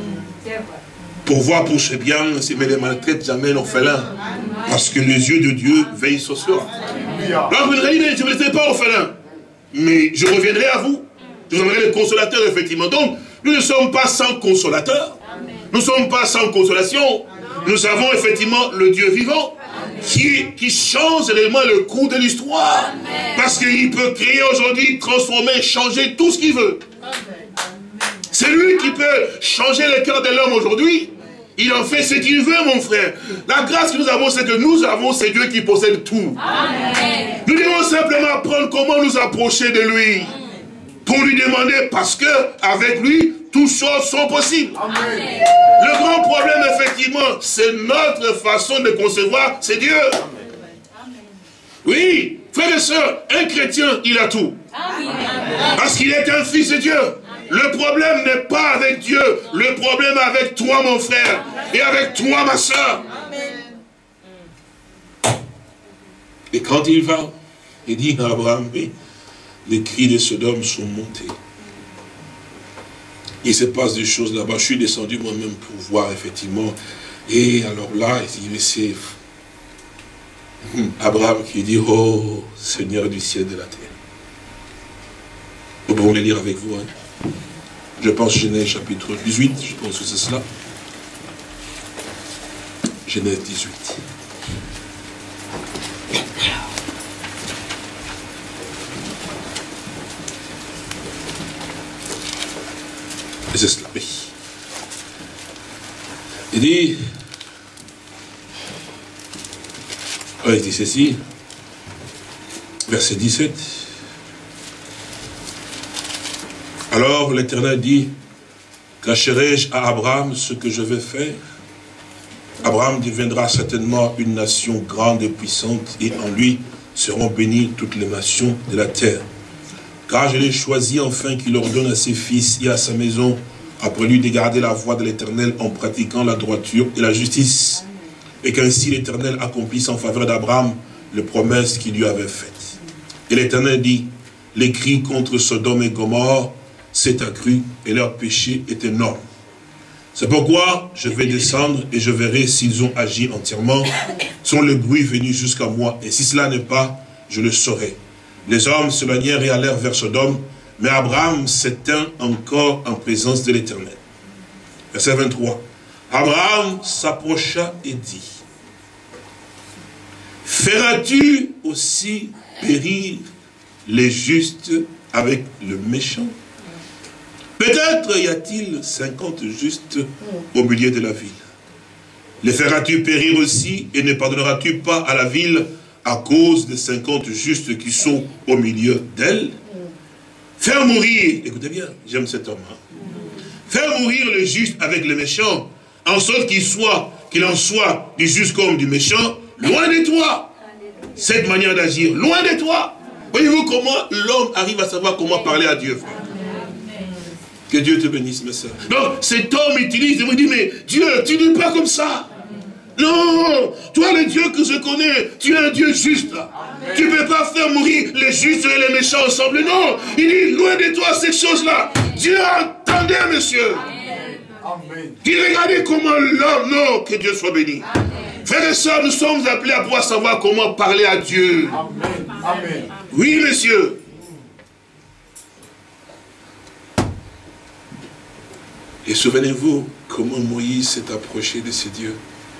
Pour voir pour ses biens, mais ne maltraite jamais l'orphelin. Parce que les yeux de Dieu veillent sur soi. Alors vous me dites, je ne vous laisserai pas orphelin. Mais je reviendrai à vous. Je vous enverrai le consolateur, effectivement. Donc, nous ne sommes pas sans consolateur. Nous ne sommes pas sans consolation. Nous avons effectivement le Dieu vivant qui, qui change réellement le cours de l'histoire. Parce qu'il peut créer aujourd'hui, transformer, changer tout ce qu'il veut. C'est lui qui peut changer le cœur de l'homme aujourd'hui. Il en fait ce qu'il veut, mon frère. La grâce que nous avons, c'est que nous avons, c'est Dieu qui possède tout. Amen. Nous devons simplement apprendre comment nous approcher de lui. Pour lui demander, parce que avec lui, toutes choses sont possibles. Amen. Le grand problème, effectivement, c'est notre façon de concevoir, c'est Dieu. Amen. Oui, frères et sœurs, un chrétien, il a tout. Amen. Parce qu'il est un fils de Dieu. Le problème n'est pas avec Dieu, le problème est avec toi, mon frère, et avec toi, ma soeur. Et quand il va, il dit à Abraham, oui, les cris de Sodome sont montés. Il se passe des choses là-bas. Je suis descendu moi-même pour voir, effectivement. Et alors là, il dit, mais c'est Abraham qui dit, oh, Seigneur du ciel et de la terre. Nous pouvons les lire avec vous, hein. Je pense Genèse chapitre dix-huit, je pense que c'est cela. Genèse dix-huit. Et c'est cela, oui. Il dit, oh, il dit ceci, verset dix-sept. Alors l'Éternel dit, cacherai-je à Abraham ce que je vais faire? Abraham deviendra certainement une nation grande et puissante, et en lui seront bénies toutes les nations de la terre. Car je l'ai choisi enfin qu'il ordonne à ses fils et à sa maison, après lui, de garder la voie de l'Éternel en pratiquant la droiture et la justice, et qu'ainsi l'Éternel accomplisse en faveur d'Abraham les promesses qu'il lui avait faites. Et l'Éternel dit, les cris contre Sodome et Gomorrhe s'est accru et leur péché est énorme. C'est pourquoi je vais descendre et je verrai s'ils ont agi entièrement, sont le bruit venu jusqu'à moi, et si cela n'est pas, je le saurai. Les hommes s'éloignèrent et allèrent vers Sodome, mais Abraham s'éteint encore en présence de l'Éternel. Verset vingt-trois. Abraham s'approcha et dit, feras-tu aussi périr les justes avec le méchant? Peut-être y a-t-il cinquante justes au milieu de la ville. Les feras-tu périr aussi et ne pardonneras-tu pas à la ville à cause des cinquante justes qui sont au milieu d'elle. Faire mourir, écoutez bien, j'aime cet homme. Hein. Faire mourir le juste avec le méchant, en sorte qu'il soit, qu'il en soit du juste comme du méchant, loin de toi. Cette manière d'agir, loin de toi. Voyez-vous comment l'homme arrive à savoir comment parler à Dieu, frère. Que Dieu te bénisse, mes soeurs. Donc, cet homme utilise, il me dit, mais Dieu, tu n'es pas comme ça. Non, toi, le Dieu que je connais, tu es un Dieu juste. Amen. Tu ne peux pas faire mourir les justes et les méchants ensemble. Non, il dit, loin de toi ces choses-là. Dieu entendait, monsieur. Amen. Il regardait comment l'homme, non, que Dieu soit béni. Amen. Frères et sœurs, nous sommes appelés à pouvoir savoir comment parler à Dieu. Amen. Amen. Oui, monsieur. Et souvenez-vous comment Moïse s'est approché de ce Dieu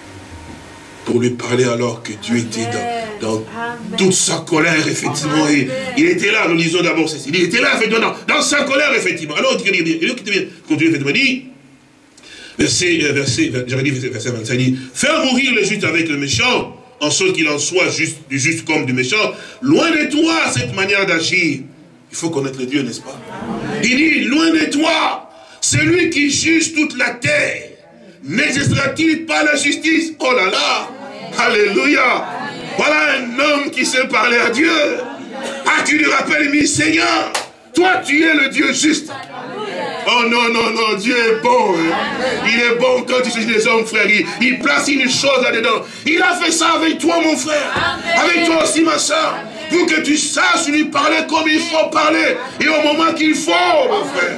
pour lui parler alors que Dieu était dans, dans toute sa colère, effectivement. Et il était là, nous lisons d'abord ceci. Il était là, effectivement, dans, dans sa colère, effectivement. Alors, il dit, continue, effectivement, il dit, verset, verset, j'aurais dit verset vingt-cinq, il dit, faire mourir le juste avec le méchant, en sorte qu'il en soit juste, du juste comme du méchant, loin de toi cette manière d'agir. Il faut connaître Dieu, n'est-ce pas? Il dit, loin de toi, celui qui juge toute la terre, n'exercera-t-il pas la justice? Oh là là! Alléluia! Voilà un homme qui sait parler à Dieu. Ah, tu lui rappelles, mais Seigneur, toi tu es le Dieu juste. Oh non, non, non, Dieu est bon. Hein. Il est bon quand tu juges les hommes, frère. Il, il place une chose là-dedans. Il a fait ça avec toi, mon frère. Avec toi aussi, ma soeur. Pour que tu saches lui parler comme il faut parler. Et au moment qu'il faut, mon frère.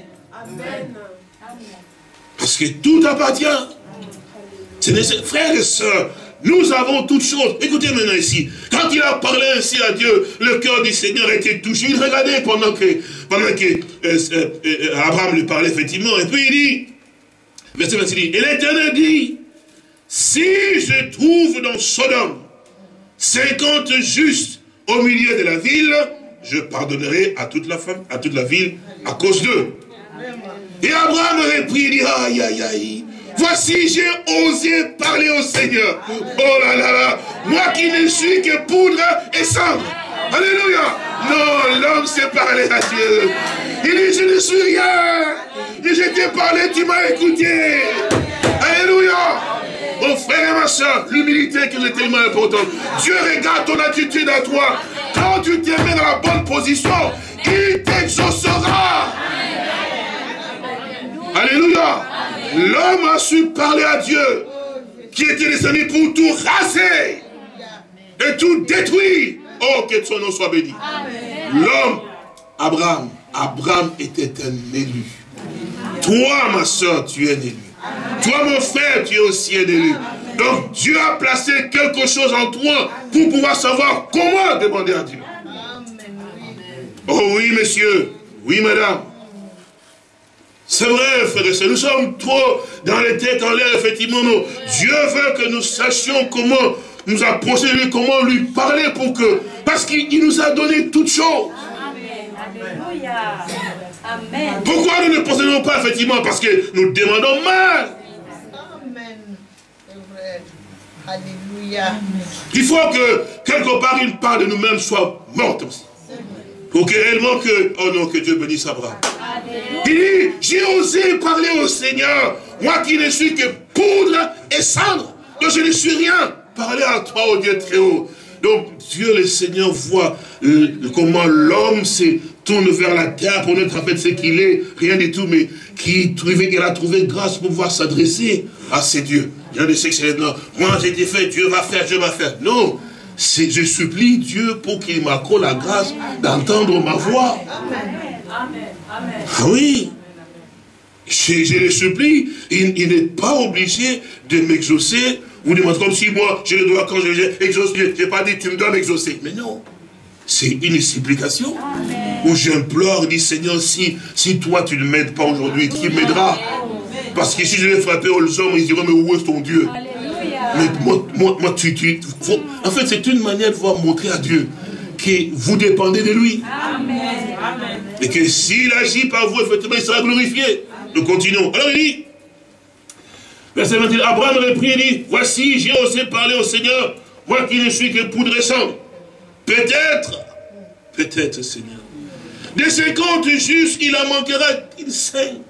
Amen. Parce que tout appartient. Frères et sœurs, nous avons toutes choses. Écoutez maintenant ici. Quand il a parlé ainsi à Dieu, le cœur du Seigneur était touché. Il regardait pendant que, pendant que euh, euh, Abraham lui parlait effectivement. Et puis il dit, verset vingt-six, dit, et l'Éternel dit, si je trouve dans Sodome cinquante justes au milieu de la ville, je pardonnerai à toute la femme, à toute la ville à cause d'eux. Et Abraham reprit, il dit, aïe, aïe, aïe, voici j'ai osé parler au Seigneur. Oh là là là, moi qui ne suis que poudre et cendre. Alléluia. Non, l'homme sait parler à Dieu. Il dit, je ne suis rien. Mais je t'ai parlé, tu m'as écouté. Alléluia. Mon frère et ma soeur, l'humilité qui est tellement importante. Dieu regarde ton attitude à toi. Quand tu te mets dans la bonne position, il t'exaucera. Alléluia. L'homme a su parler à Dieu, qui était descendu pour tout raser et tout détruire. Oh, que son nom soit béni. L'homme, Abraham, Abraham était un élu. Toi, ma soeur, tu es un élu. Toi, mon frère, tu es aussi un élu. Donc, Dieu a placé quelque chose en toi pour pouvoir savoir comment demander à Dieu. Oh oui, monsieur. Oui, madame. C'est vrai, frère et sœur, nous sommes trop dans les têtes en l'air, effectivement. Non. Dieu veut que nous sachions comment nous approcher de lui, comment lui parler pour que... Parce qu'il nous a donné toutes choses. Amen. Alléluia. Amen. Pourquoi nous ne possédons pas, effectivement? Parce que nous demandons mal. Amen. Alléluia. Il faut que, quelque part, une part de nous-mêmes soit morte aussi. Pour que réellement que... Oh non, que Dieu bénisse Abraham. Il dit, j'ai osé parler au Seigneur, moi qui ne suis que poudre et cendre, donc je ne suis rien. Parler à toi, au Dieu très haut. Donc Dieu le Seigneur voit euh, comment l'homme se tourne vers la terre pour être en fait ce qu'il est, rien du tout, mais qui trouvait, il a trouvé grâce pour pouvoir s'adresser à ces dieux. Il y a des sexes, moi j'ai été fait, Dieu va faire, Dieu va faire. Non, je supplie Dieu pour qu'il m'accorde la grâce d'entendre ma voix. Amen. Amen. Ah oui, je, je le supplie, il, il n'est pas obligé de m'exaucer, ou de m'entendre comme si moi, je le dois quand je l'exauce, je n'ai pas dit tu me dois m'exaucer. Mais non, c'est une supplication, Amen. Où j'implore, dis Seigneur, si, si toi tu ne m'aides pas aujourd'hui, qui m'aidera? Parce que si je l'ai frappé aux hommes, ils diront, mais où est ton Dieu? Alléluia. Mais moi, moi, moi tu, tu faut, en fait, c'est une manière de pouvoir montrer à Dieu que vous dépendez de lui. Amen. Amen. Et que s'il agit par vous, effectivement, il sera glorifié. Nous continuons. Alors il dit, verset vingt et un, Abraham reprit et dit, voici, j'ai osé parler au Seigneur, moi qui ne suis que poudre sang. Peut-être, peut-être, Seigneur. Des cinquante justes, il en manquera cinq.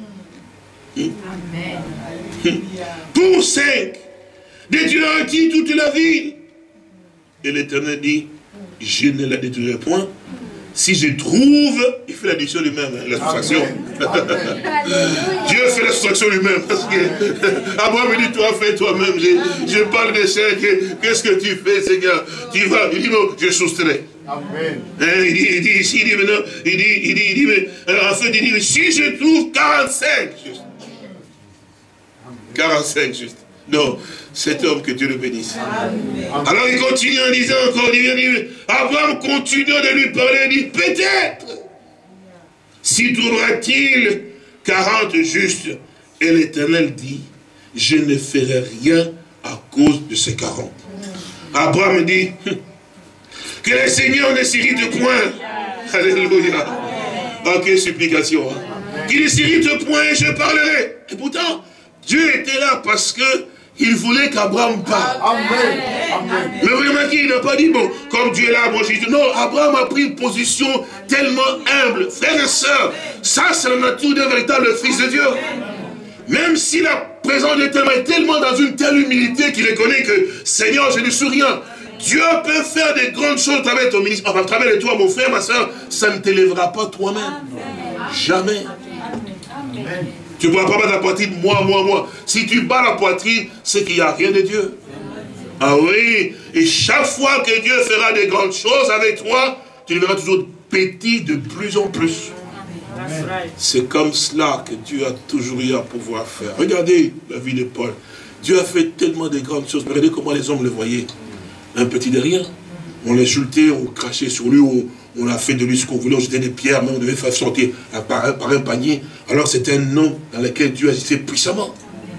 Amen. Pour cinq, détruira-t-il toute la ville? Et l'Éternel dit, je ne la détruirai point. Si je trouve, il fait l'addition lui-même, la soustraction. Dieu fait la soustraction lui-même. Parce que Abraham me dit, toi, fais toi-même. Je, je parle de ça. Qu'est-ce que tu fais, Seigneur? Tu vas, il dit, non, je soustrais. Amen. Il dit, il dit ici, il dit maintenant, il dit, il dit, il dit, mais, alors, en fait, il dit, mais si je trouve quarante-cinq, juste. quarante-cinq, juste. Non, cet homme, que Dieu le bénisse. Amen. Alors il continue en disant encore, il dit, Abraham continue de lui parler, il dit, peut-être, s'y trouvera-t-il quarante justes? Et l'Éternel dit, je ne ferai rien à cause de ces quarante. Abraham dit, que le Seigneur ne s'irrite point. Alléluia. Ah, quelle supplication. Hein? Qu'il ne s'irrite point et je parlerai. Et pourtant, Dieu était là parce que il voulait qu'Abraham parle. Amen. Amen. Mais vraiment, il n'a pas dit, bon, comme Dieu est là, moi j'ai dit, non, Abraham a pris une position tellement humble. Frères et sœurs, ça c'est la nature d'un véritable fils de Dieu. Même si la présence de l'Éternel est tellement dans une telle humilité qu'il reconnaît que, Seigneur, je ne suis rien. Dieu peut faire des grandes choses à travers ton ministère, enfin, à travers toi, mon frère, ma soeur, ça ne t'élèvera pas toi-même. Jamais. Amen. Tu ne pourras pas battre la poitrine, moi, moi, moi. Si tu bats la poitrine, c'est qu'il n'y a rien de Dieu. Ah oui, et chaque fois que Dieu fera des grandes choses avec toi, tu le verras toujours petit de plus en plus. C'est comme cela que Dieu a toujours eu à pouvoir faire. Regardez la vie de Paul. Dieu a fait tellement de grandes choses. Regardez comment les hommes le voyaient. Un petit de rien. On l'insultait, on crachait sur lui, on, on a fait de lui ce qu'on voulait, on jetait des pierres, mais on devait faire sortir par un, par un panier. Alors c'était un nom dans lequel Dieu agissait puissamment.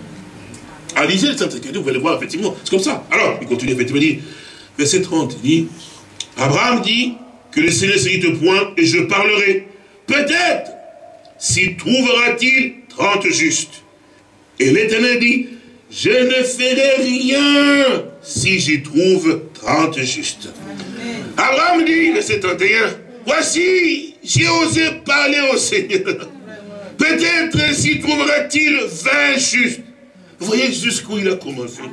À lisez le Saint Écriture, vous allez voir, effectivement, c'est comme ça. Alors, il continue, effectivement, il dit, verset trente, il dit, Abraham dit que le Seigneur ne s'irrite point et je parlerai. Peut-être, s'y trouvera-t-il trente justes. Et l'Éternel dit, je ne ferai rien si j'y trouve trente justes. Abraham dit, verset trente et un, voici, j'ai osé parler au Seigneur. Peut-être s'y trouvera-t-il vingt justes. Vous voyez jusqu'où il a commencé.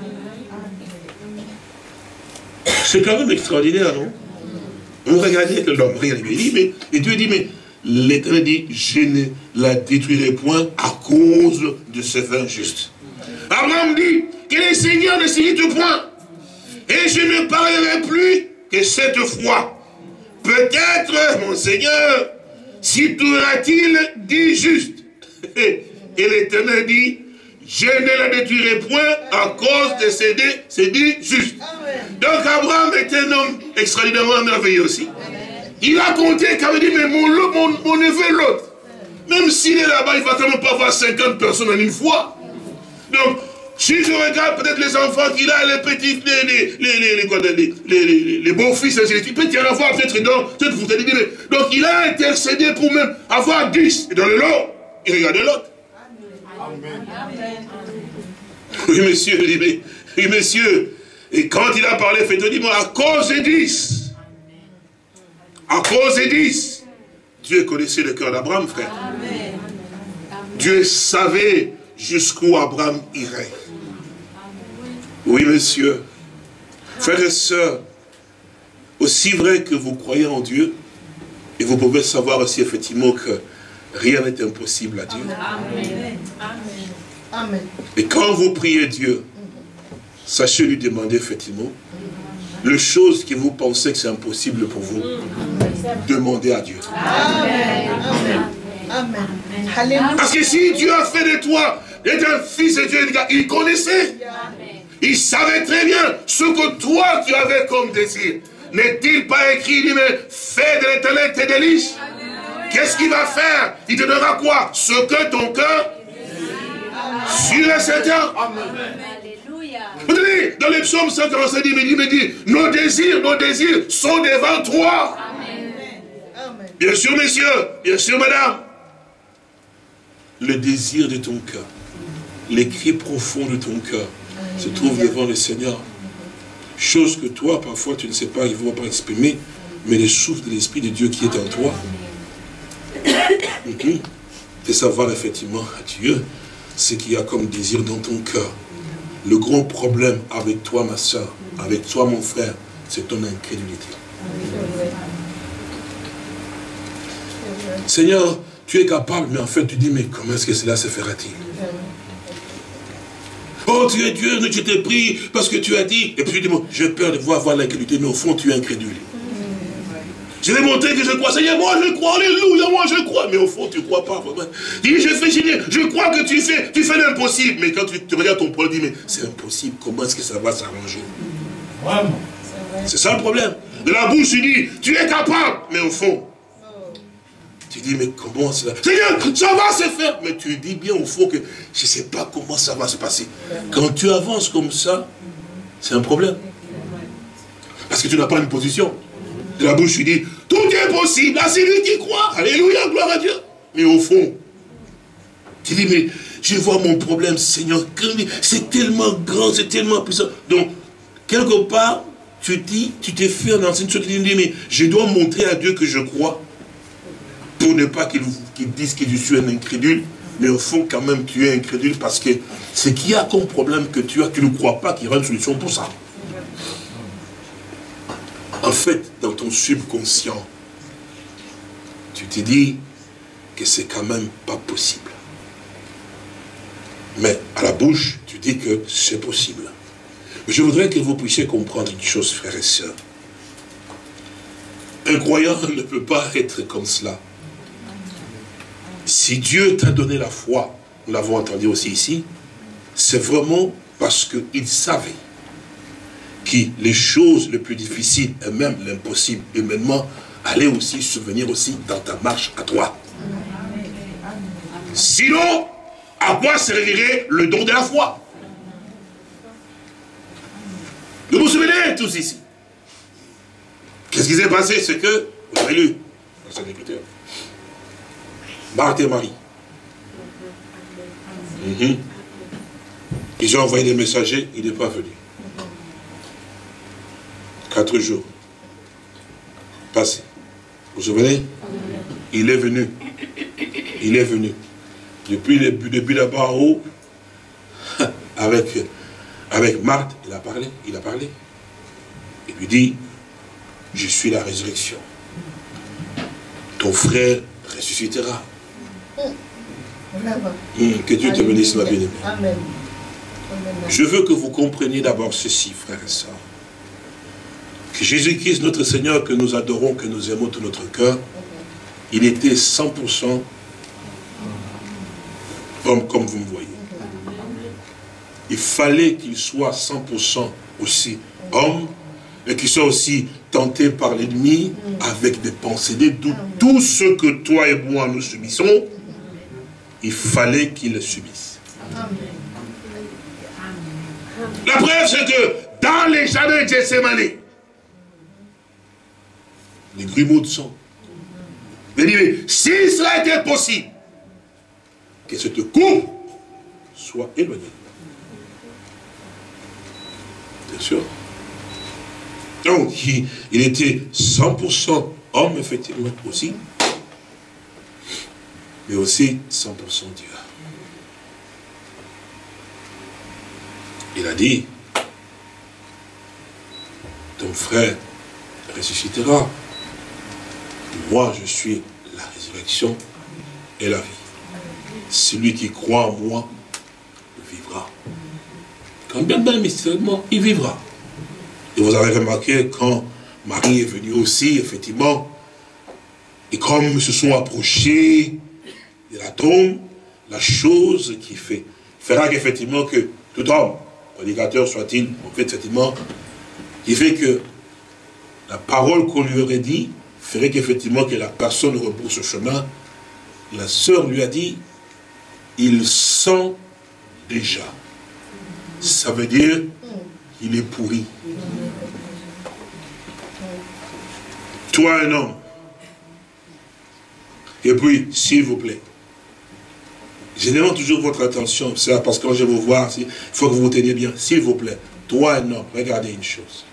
C'est quand même extraordinaire, non? On regardait l'homme, regardez, il dit, mais, et Dieu dit, mais l'Éternel dit, je ne la détruirai point à cause de ces vingt justes. Abraham dit que le Seigneur ne s'irrite point. Et je ne parlerai plus que cette fois. Peut-être, mon Seigneur, s'y trouvera-t-il dix justes. Et l'Éternel dit, je ne la détruirai point à cause de ces dix, ces dix justes. Donc Abraham est un homme extraordinairement merveilleux aussi. Il a compté qu'il avait dit, mais mon, mon, mon neveu l'autre, même s'il est là-bas, il ne va quand même pas avoir cinquante personnes en une fois. Donc, si je regarde peut-être les enfants qu'il a, les petits, les, les, les, les, les, les, les, les beaux-fils, il peut y en avoir peut-être dans cette bouteille. Donc, il a intercédé pour même avoir dix. Et dans le lot, il regarde l'autre. Amen. Oui, monsieur, il dit, mais, oui, monsieur. Et quand il a parlé, fait dit, moi, à cause des dix, à cause des dix, Dieu connaissait le cœur d'Abraham, frère. Amen. Dieu savait jusqu'où Abraham irait. Oui, monsieur. Frères et sœurs, aussi vrai que vous croyez en Dieu, et vous pouvez savoir aussi effectivement que rien n'est impossible à Dieu. Amen. Amen. Et quand vous priez Dieu, sachez lui demander effectivement les choses que vous pensez que c'est impossible pour vous. Demandez à Dieu. Amen. Amen. Amen. Parce que si Dieu a fait de toi un fils de Dieu, il connaissait. Il savait très bien ce que toi tu avais comme désir. N'est-il pas écrit, il dit, mais fais de l'Éternel tes délices. Qu'est-ce qu'il va faire? Il te donnera quoi? Ce que ton cœur sur et certain. Vous savez, dans les psaumes cent quarante-sept, il me dit, il me dit, nos désirs, nos désirs sont devant toi. Amen. Bien sûr, messieurs, bien sûr, madame. Le désir de ton cœur, les cris profonds de ton cœur se trouvent devant le Seigneur. Chose que toi, parfois, tu ne sais pas, il ne faut pas exprimer, mais le souffle de l'Esprit de Dieu qui est en toi. Okay. De savoir effectivement à Dieu ce qu'il y a comme désir dans ton cœur. Le grand problème avec toi, ma soeur, avec toi, mon frère, c'est ton incrédulité. Seigneur, tu es capable, mais en fait, tu dis, mais comment est-ce que cela se fera-t-il? Oh, tu es Dieu, je t'ai pris parce que tu as dit. Et puis tu dis, bon, j'ai peur de voir avoir l'incrédulité, mais au fond, tu es incrédule. Je vais montrer que je crois. Seigneur, moi je crois, alléluia, moi je crois. Mais au fond, tu ne crois pas. Dis, je fais, je crois que tu fais, tu fais l'impossible. Mais quand tu, tu regardes ton problème, tu dis, mais c'est impossible, comment est-ce que ça va s'arranger? C'est ça le problème. De la bouche, tu dis, tu es capable. Mais au fond, tu dis, mais comment cela? Seigneur, ça va se faire. Mais tu dis bien au fond que je ne sais pas comment ça va se passer. Quand tu avances comme ça, c'est un problème. Parce que tu n'as pas une position. De la bouche, tu dis, tout est possible à celui qui croit. Alléluia, gloire à Dieu. Mais au fond, tu dis, mais je vois mon problème, Seigneur. C'est tellement grand, c'est tellement puissant. Donc, quelque part, tu dis, tu t'es fait dans une chose, tu dis, mais je dois montrer à Dieu que je crois. Pour ne pas qu'il qu'il dise que je suis un incrédule. Mais au fond, quand même, tu es incrédule parce que ce qu'il y a comme problème que tu as, tu ne crois pas qu'il y aura une solution pour ça. En fait, dans ton subconscient, tu te dis que c'est quand même pas possible. Mais à la bouche, tu dis que c'est possible. Je voudrais que vous puissiez comprendre une chose, frères et sœurs. Un croyant ne peut pas être comme cela. Si Dieu t'a donné la foi, nous l'avons entendu aussi ici, c'est vraiment parce qu'il savait que les choses les plus difficiles et même l'impossible humainement allaient aussi survenir aussi dans ta marche à toi. Sinon, à quoi servirait le don de la foi? Vous vous souvenez tous ici? Qu'est-ce qui s'est passé? C'est que, vous avez lu dans cette écriture, Marthe et Marie. Mm-hmm. Ils ont envoyé des messagers, il n'est pas venu. Quatre jours passés. Vous vous souvenez? Il est venu. Il est venu. Depuis, le, depuis là-bas en haut, avec, avec Marthe, il a parlé. Il a parlé. Il lui dit, je suis la résurrection. Ton frère ressuscitera. Mmh, que Dieu te bénisse, ma bien-aimée. Amen. Je veux que vous compreniez d'abord ceci, frères et sœurs. Que Jésus-Christ, notre Seigneur, que nous adorons, que nous aimons tout notre cœur, il était cent pour cent homme, comme vous me voyez. Il fallait qu'il soit cent pour cent aussi homme, et qu'il soit aussi tenté par l'ennemi avec des pensées, d'où tout ce que toi et moi nous subissons, il fallait qu'il le subisse. La preuve, c'est que dans les jardins de Gethsémani, les grumeaux de sang, il dit, mais si cela était possible, que cette coupe soit éloignée. Bien sûr. Donc, il, il était cent pour cent homme, effectivement, aussi, mais aussi cent pour cent Dieu. Il a dit, ton frère ressuscitera. Moi, je suis la résurrection et la vie. Celui qui croit en moi vivra. Quand bien même mystérieusement, il vivra. Et vous avez remarqué, quand Marie est venue aussi, effectivement, et comme ils se sont approchés de la tombe, la chose qui fait, fera qu'effectivement que tout homme, prédicateur soit-il, en fait, effectivement, qui fait que la parole qu'on lui aurait dit, ferait qu'effectivement que la personne rebrousse ce chemin. La sœur lui a dit, il sent déjà. Ça veut dire, il est pourri. Toi, un homme. Et puis, s'il vous plaît, je demande toujours votre attention, ça, parce que quand je vais vous voir, il faut que vous vous teniez bien. S'il vous plaît, toi un homme, regardez une chose.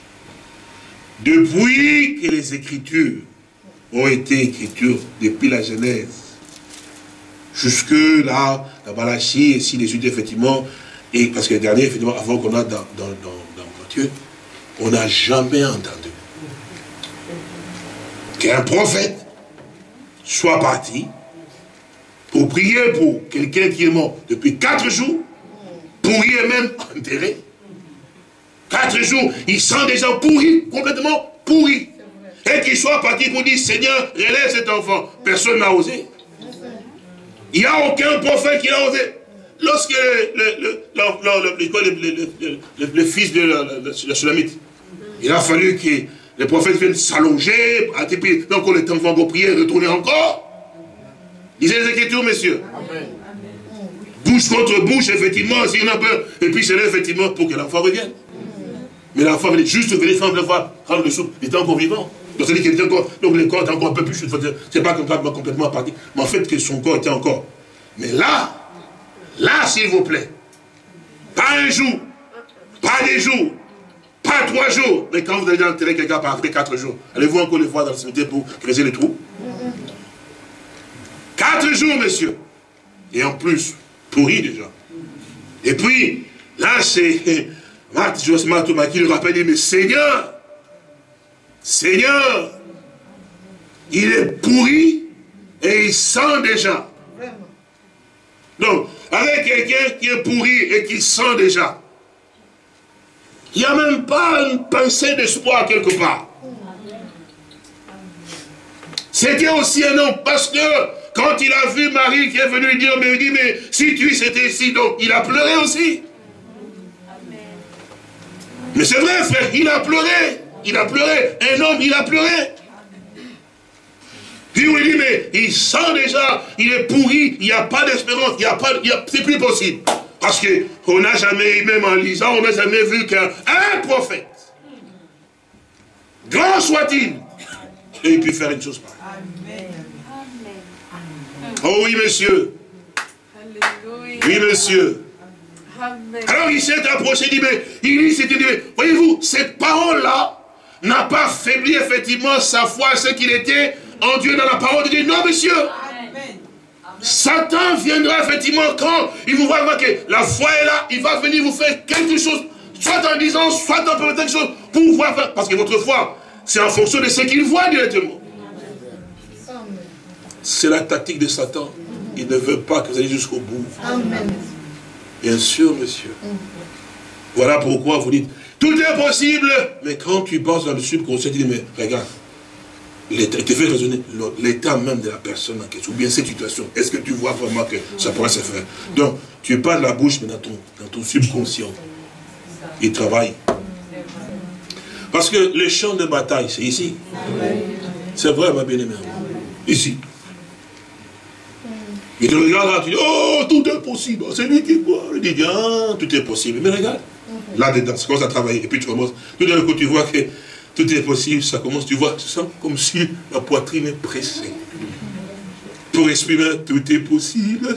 Depuis que les Écritures ont été écritures, depuis la Genèse, jusque là, la Malachie, et si les suites, effectivement, et parce que le dernier, effectivement, avant qu'on a dans, dans, dans, dans Matthieu, on n'a jamais entendu qu'un prophète soit parti pour prier pour quelqu'un qui est mort depuis quatre jours, pourri et même enterré. Quatre jours, il sent des gens pourris, complètement pourris. Et qu'il soit parti pour dire, Seigneur, relève cet enfant. Personne n'a osé. Il n'y a aucun prophète qui l'a osé. Lorsque le, le, le, le, le, le, le, le fils de la, la, la Sulamite, il a fallu que les prophètes viennent s'allonger, donc on est en train de prier, retourner encore. Lisez les Écritures, messieurs. Amen. Bouche contre bouche, effectivement, s'il y en a peur. Et puis c'est là, effectivement, pour que l'enfant revienne. Mais l'enfant venait juste venir sans le voir, prendre le soupe, il était encore vivant. Donc c'est-à-dire qu'il était encore, donc le corps était encore un peu plus, c'est pas complètement, complètement parti, mais en fait que son corps était encore. Mais là, là, s'il vous plaît, pas un jour, pas des jours, pas trois jours, mais quand vous allez enterrer quelqu'un après quatre jours, allez-vous encore le voir dans le cimetière pour creuser les trous? Quatre jours, messieurs. Et en plus, pourri déjà. Et puis, là, c'est Marthe Josma Thomas qui lui rappelle, mais Seigneur, Seigneur, il est pourri et il sent déjà. Donc, avec quelqu'un qui est pourri et qui sent déjà, il n'y a même pas une pensée d'espoir quelque part. C'était aussi un homme, parce que quand il a vu Marie qui est venue lui dire, mais il dit, mais si tu étais ici, donc il a pleuré aussi. Amen. Mais c'est vrai, frère, il a pleuré. Il a pleuré. Un homme, il a pleuré. Puis on lui dit, mais il sent déjà, il est pourri, il n'y a pas d'espérance, il n'y a pas, c'est plus possible. Parce qu'on n'a jamais, même en lisant, on n'a jamais vu qu'un prophète, grand soit-il, et il peut faire une chose pareille. Oh oui, monsieur. Alléluia. Oui, monsieur. Amen. Alors il s'est approché, il dit, mais il dit, c'était, voyez-vous, cette parole-là n'a pas faibli effectivement sa foi, ce qu'il était en Dieu dans la parole de Dieu. Non, monsieur. Amen. Satan viendra effectivement quand il vous voit que la foi est là, il va venir vous faire quelque chose, soit en disant, soit en permettant quelque chose, pour vous voir faire, parce que votre foi, c'est en fonction de ce qu'il voit directement. C'est la tactique de Satan. Il ne veut pas que vous alliez jusqu'au bout. Amen. Bien sûr, monsieur. Voilà pourquoi vous dites, tout est possible. Mais quand tu penses dans le subconscient, tu dis, mais regarde, il te fait raisonner l'état même de la personne en question, ou bien cette situation. Est-ce que tu vois vraiment que ça pourrait se faire? Donc, tu parles de la bouche, mais dans ton, dans ton subconscient, il travaille. Parce que le champ de bataille, c'est ici. C'est vrai, ma bien-aimée. Ici. Il te regarde là, tu dis, oh, tout est possible. C'est lui qui croit. Il dit, ah, tout est possible. Mais regarde, là-dedans, ça commence à travailler. Et puis tu commences, tout d'un coup, tu vois que tout est possible. Ça commence, tu vois, tu sens comme si la poitrine est pressée. Pour exprimer, tout est possible.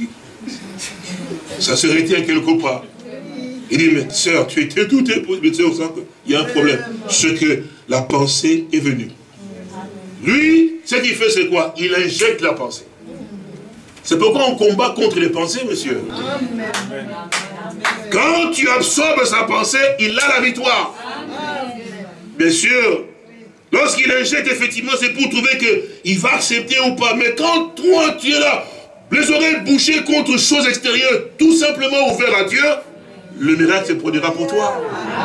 Ça se retient quelque part. Il dit, mais sœur, tu étais, tout est possible. Mais on sent qu'il y a un problème. Ce que la pensée est venue. Lui, ce qu'il fait, c'est quoi? Il injecte la pensée. C'est pourquoi on combat contre les pensées, monsieur. Amen. Quand tu absorbes sa pensée, il a la victoire. Amen. Bien sûr, lorsqu'il injecte, effectivement, c'est pour trouver qu'il va accepter ou pas. Mais quand toi, tu es là, les oreilles bouchées contre choses extérieures, tout simplement ouvert à Dieu, le miracle se produira pour toi.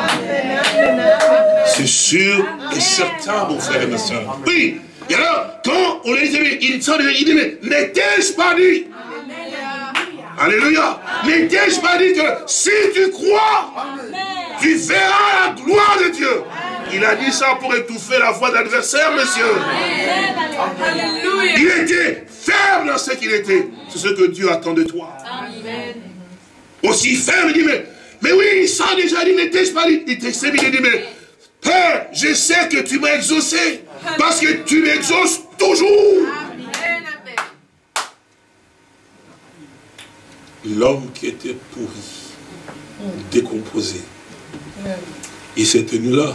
C'est sûr et certain, mon frère et ma soeur. Oui. Et alors, quand on les dit, il dit, mais n'étais-je pas dit? Alléluia. N'étais-je pas dit que si tu crois, tu verras la gloire de Dieu? Il a dit ça pour étouffer la voix de l'adversaire, monsieur. Il était ferme dans ce qu'il était. C'est ce que Dieu attend de toi. Aussi ferme, il dit, mais, mais oui, il sent déjà, il dit, n'étais-je pas dit? Il t'exprime, il dit, mais Père, je sais que tu m'as exaucé. Parce que tu m'exauces toujours. L'homme qui était pourri, décomposé, Il s'est tenu là.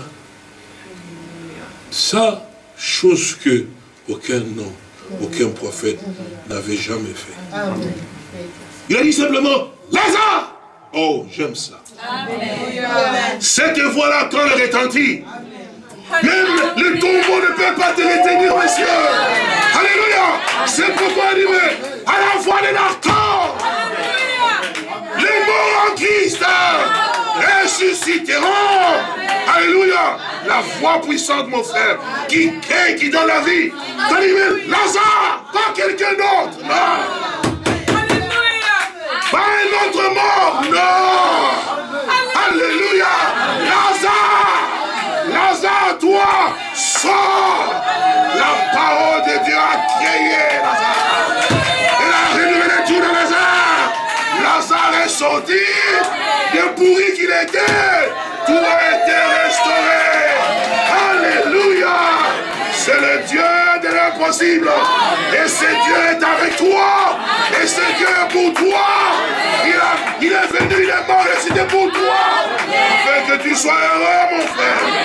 Ça, chose que aucun nom, aucun prophète n'avait jamais fait. Il a dit simplement, Lazare! Oh, j'aime ça. Cette voix-là, quand elle retentit, même le tombeau ne peut pas te retenir, monsieur. Alléluia. C'est pourquoi il dit, à la voix de l'archange, les morts en Christ ressusciteront. Alléluia. La voix puissante, mon frère, qui crée, qui donne la vie. T'as dit, mais Lazare, pas quelqu'un d'autre. Non. Pas un autre mort. Non. Alléluia. Lazare. Lazare, toi, sors. La parole de Dieu a créé Lazare. Elle a renouvelé tout de Lazare. Lazare est sorti. De pourri qu'il était, tout a été restauré. Alléluia. C'est le Dieu de l'impossible. Et ce Dieu est avec toi. Et ce Dieu est pour toi. Il, a, il est venu, il est mort et c'était pour toi. Afin que tu sois heureux, mon frère.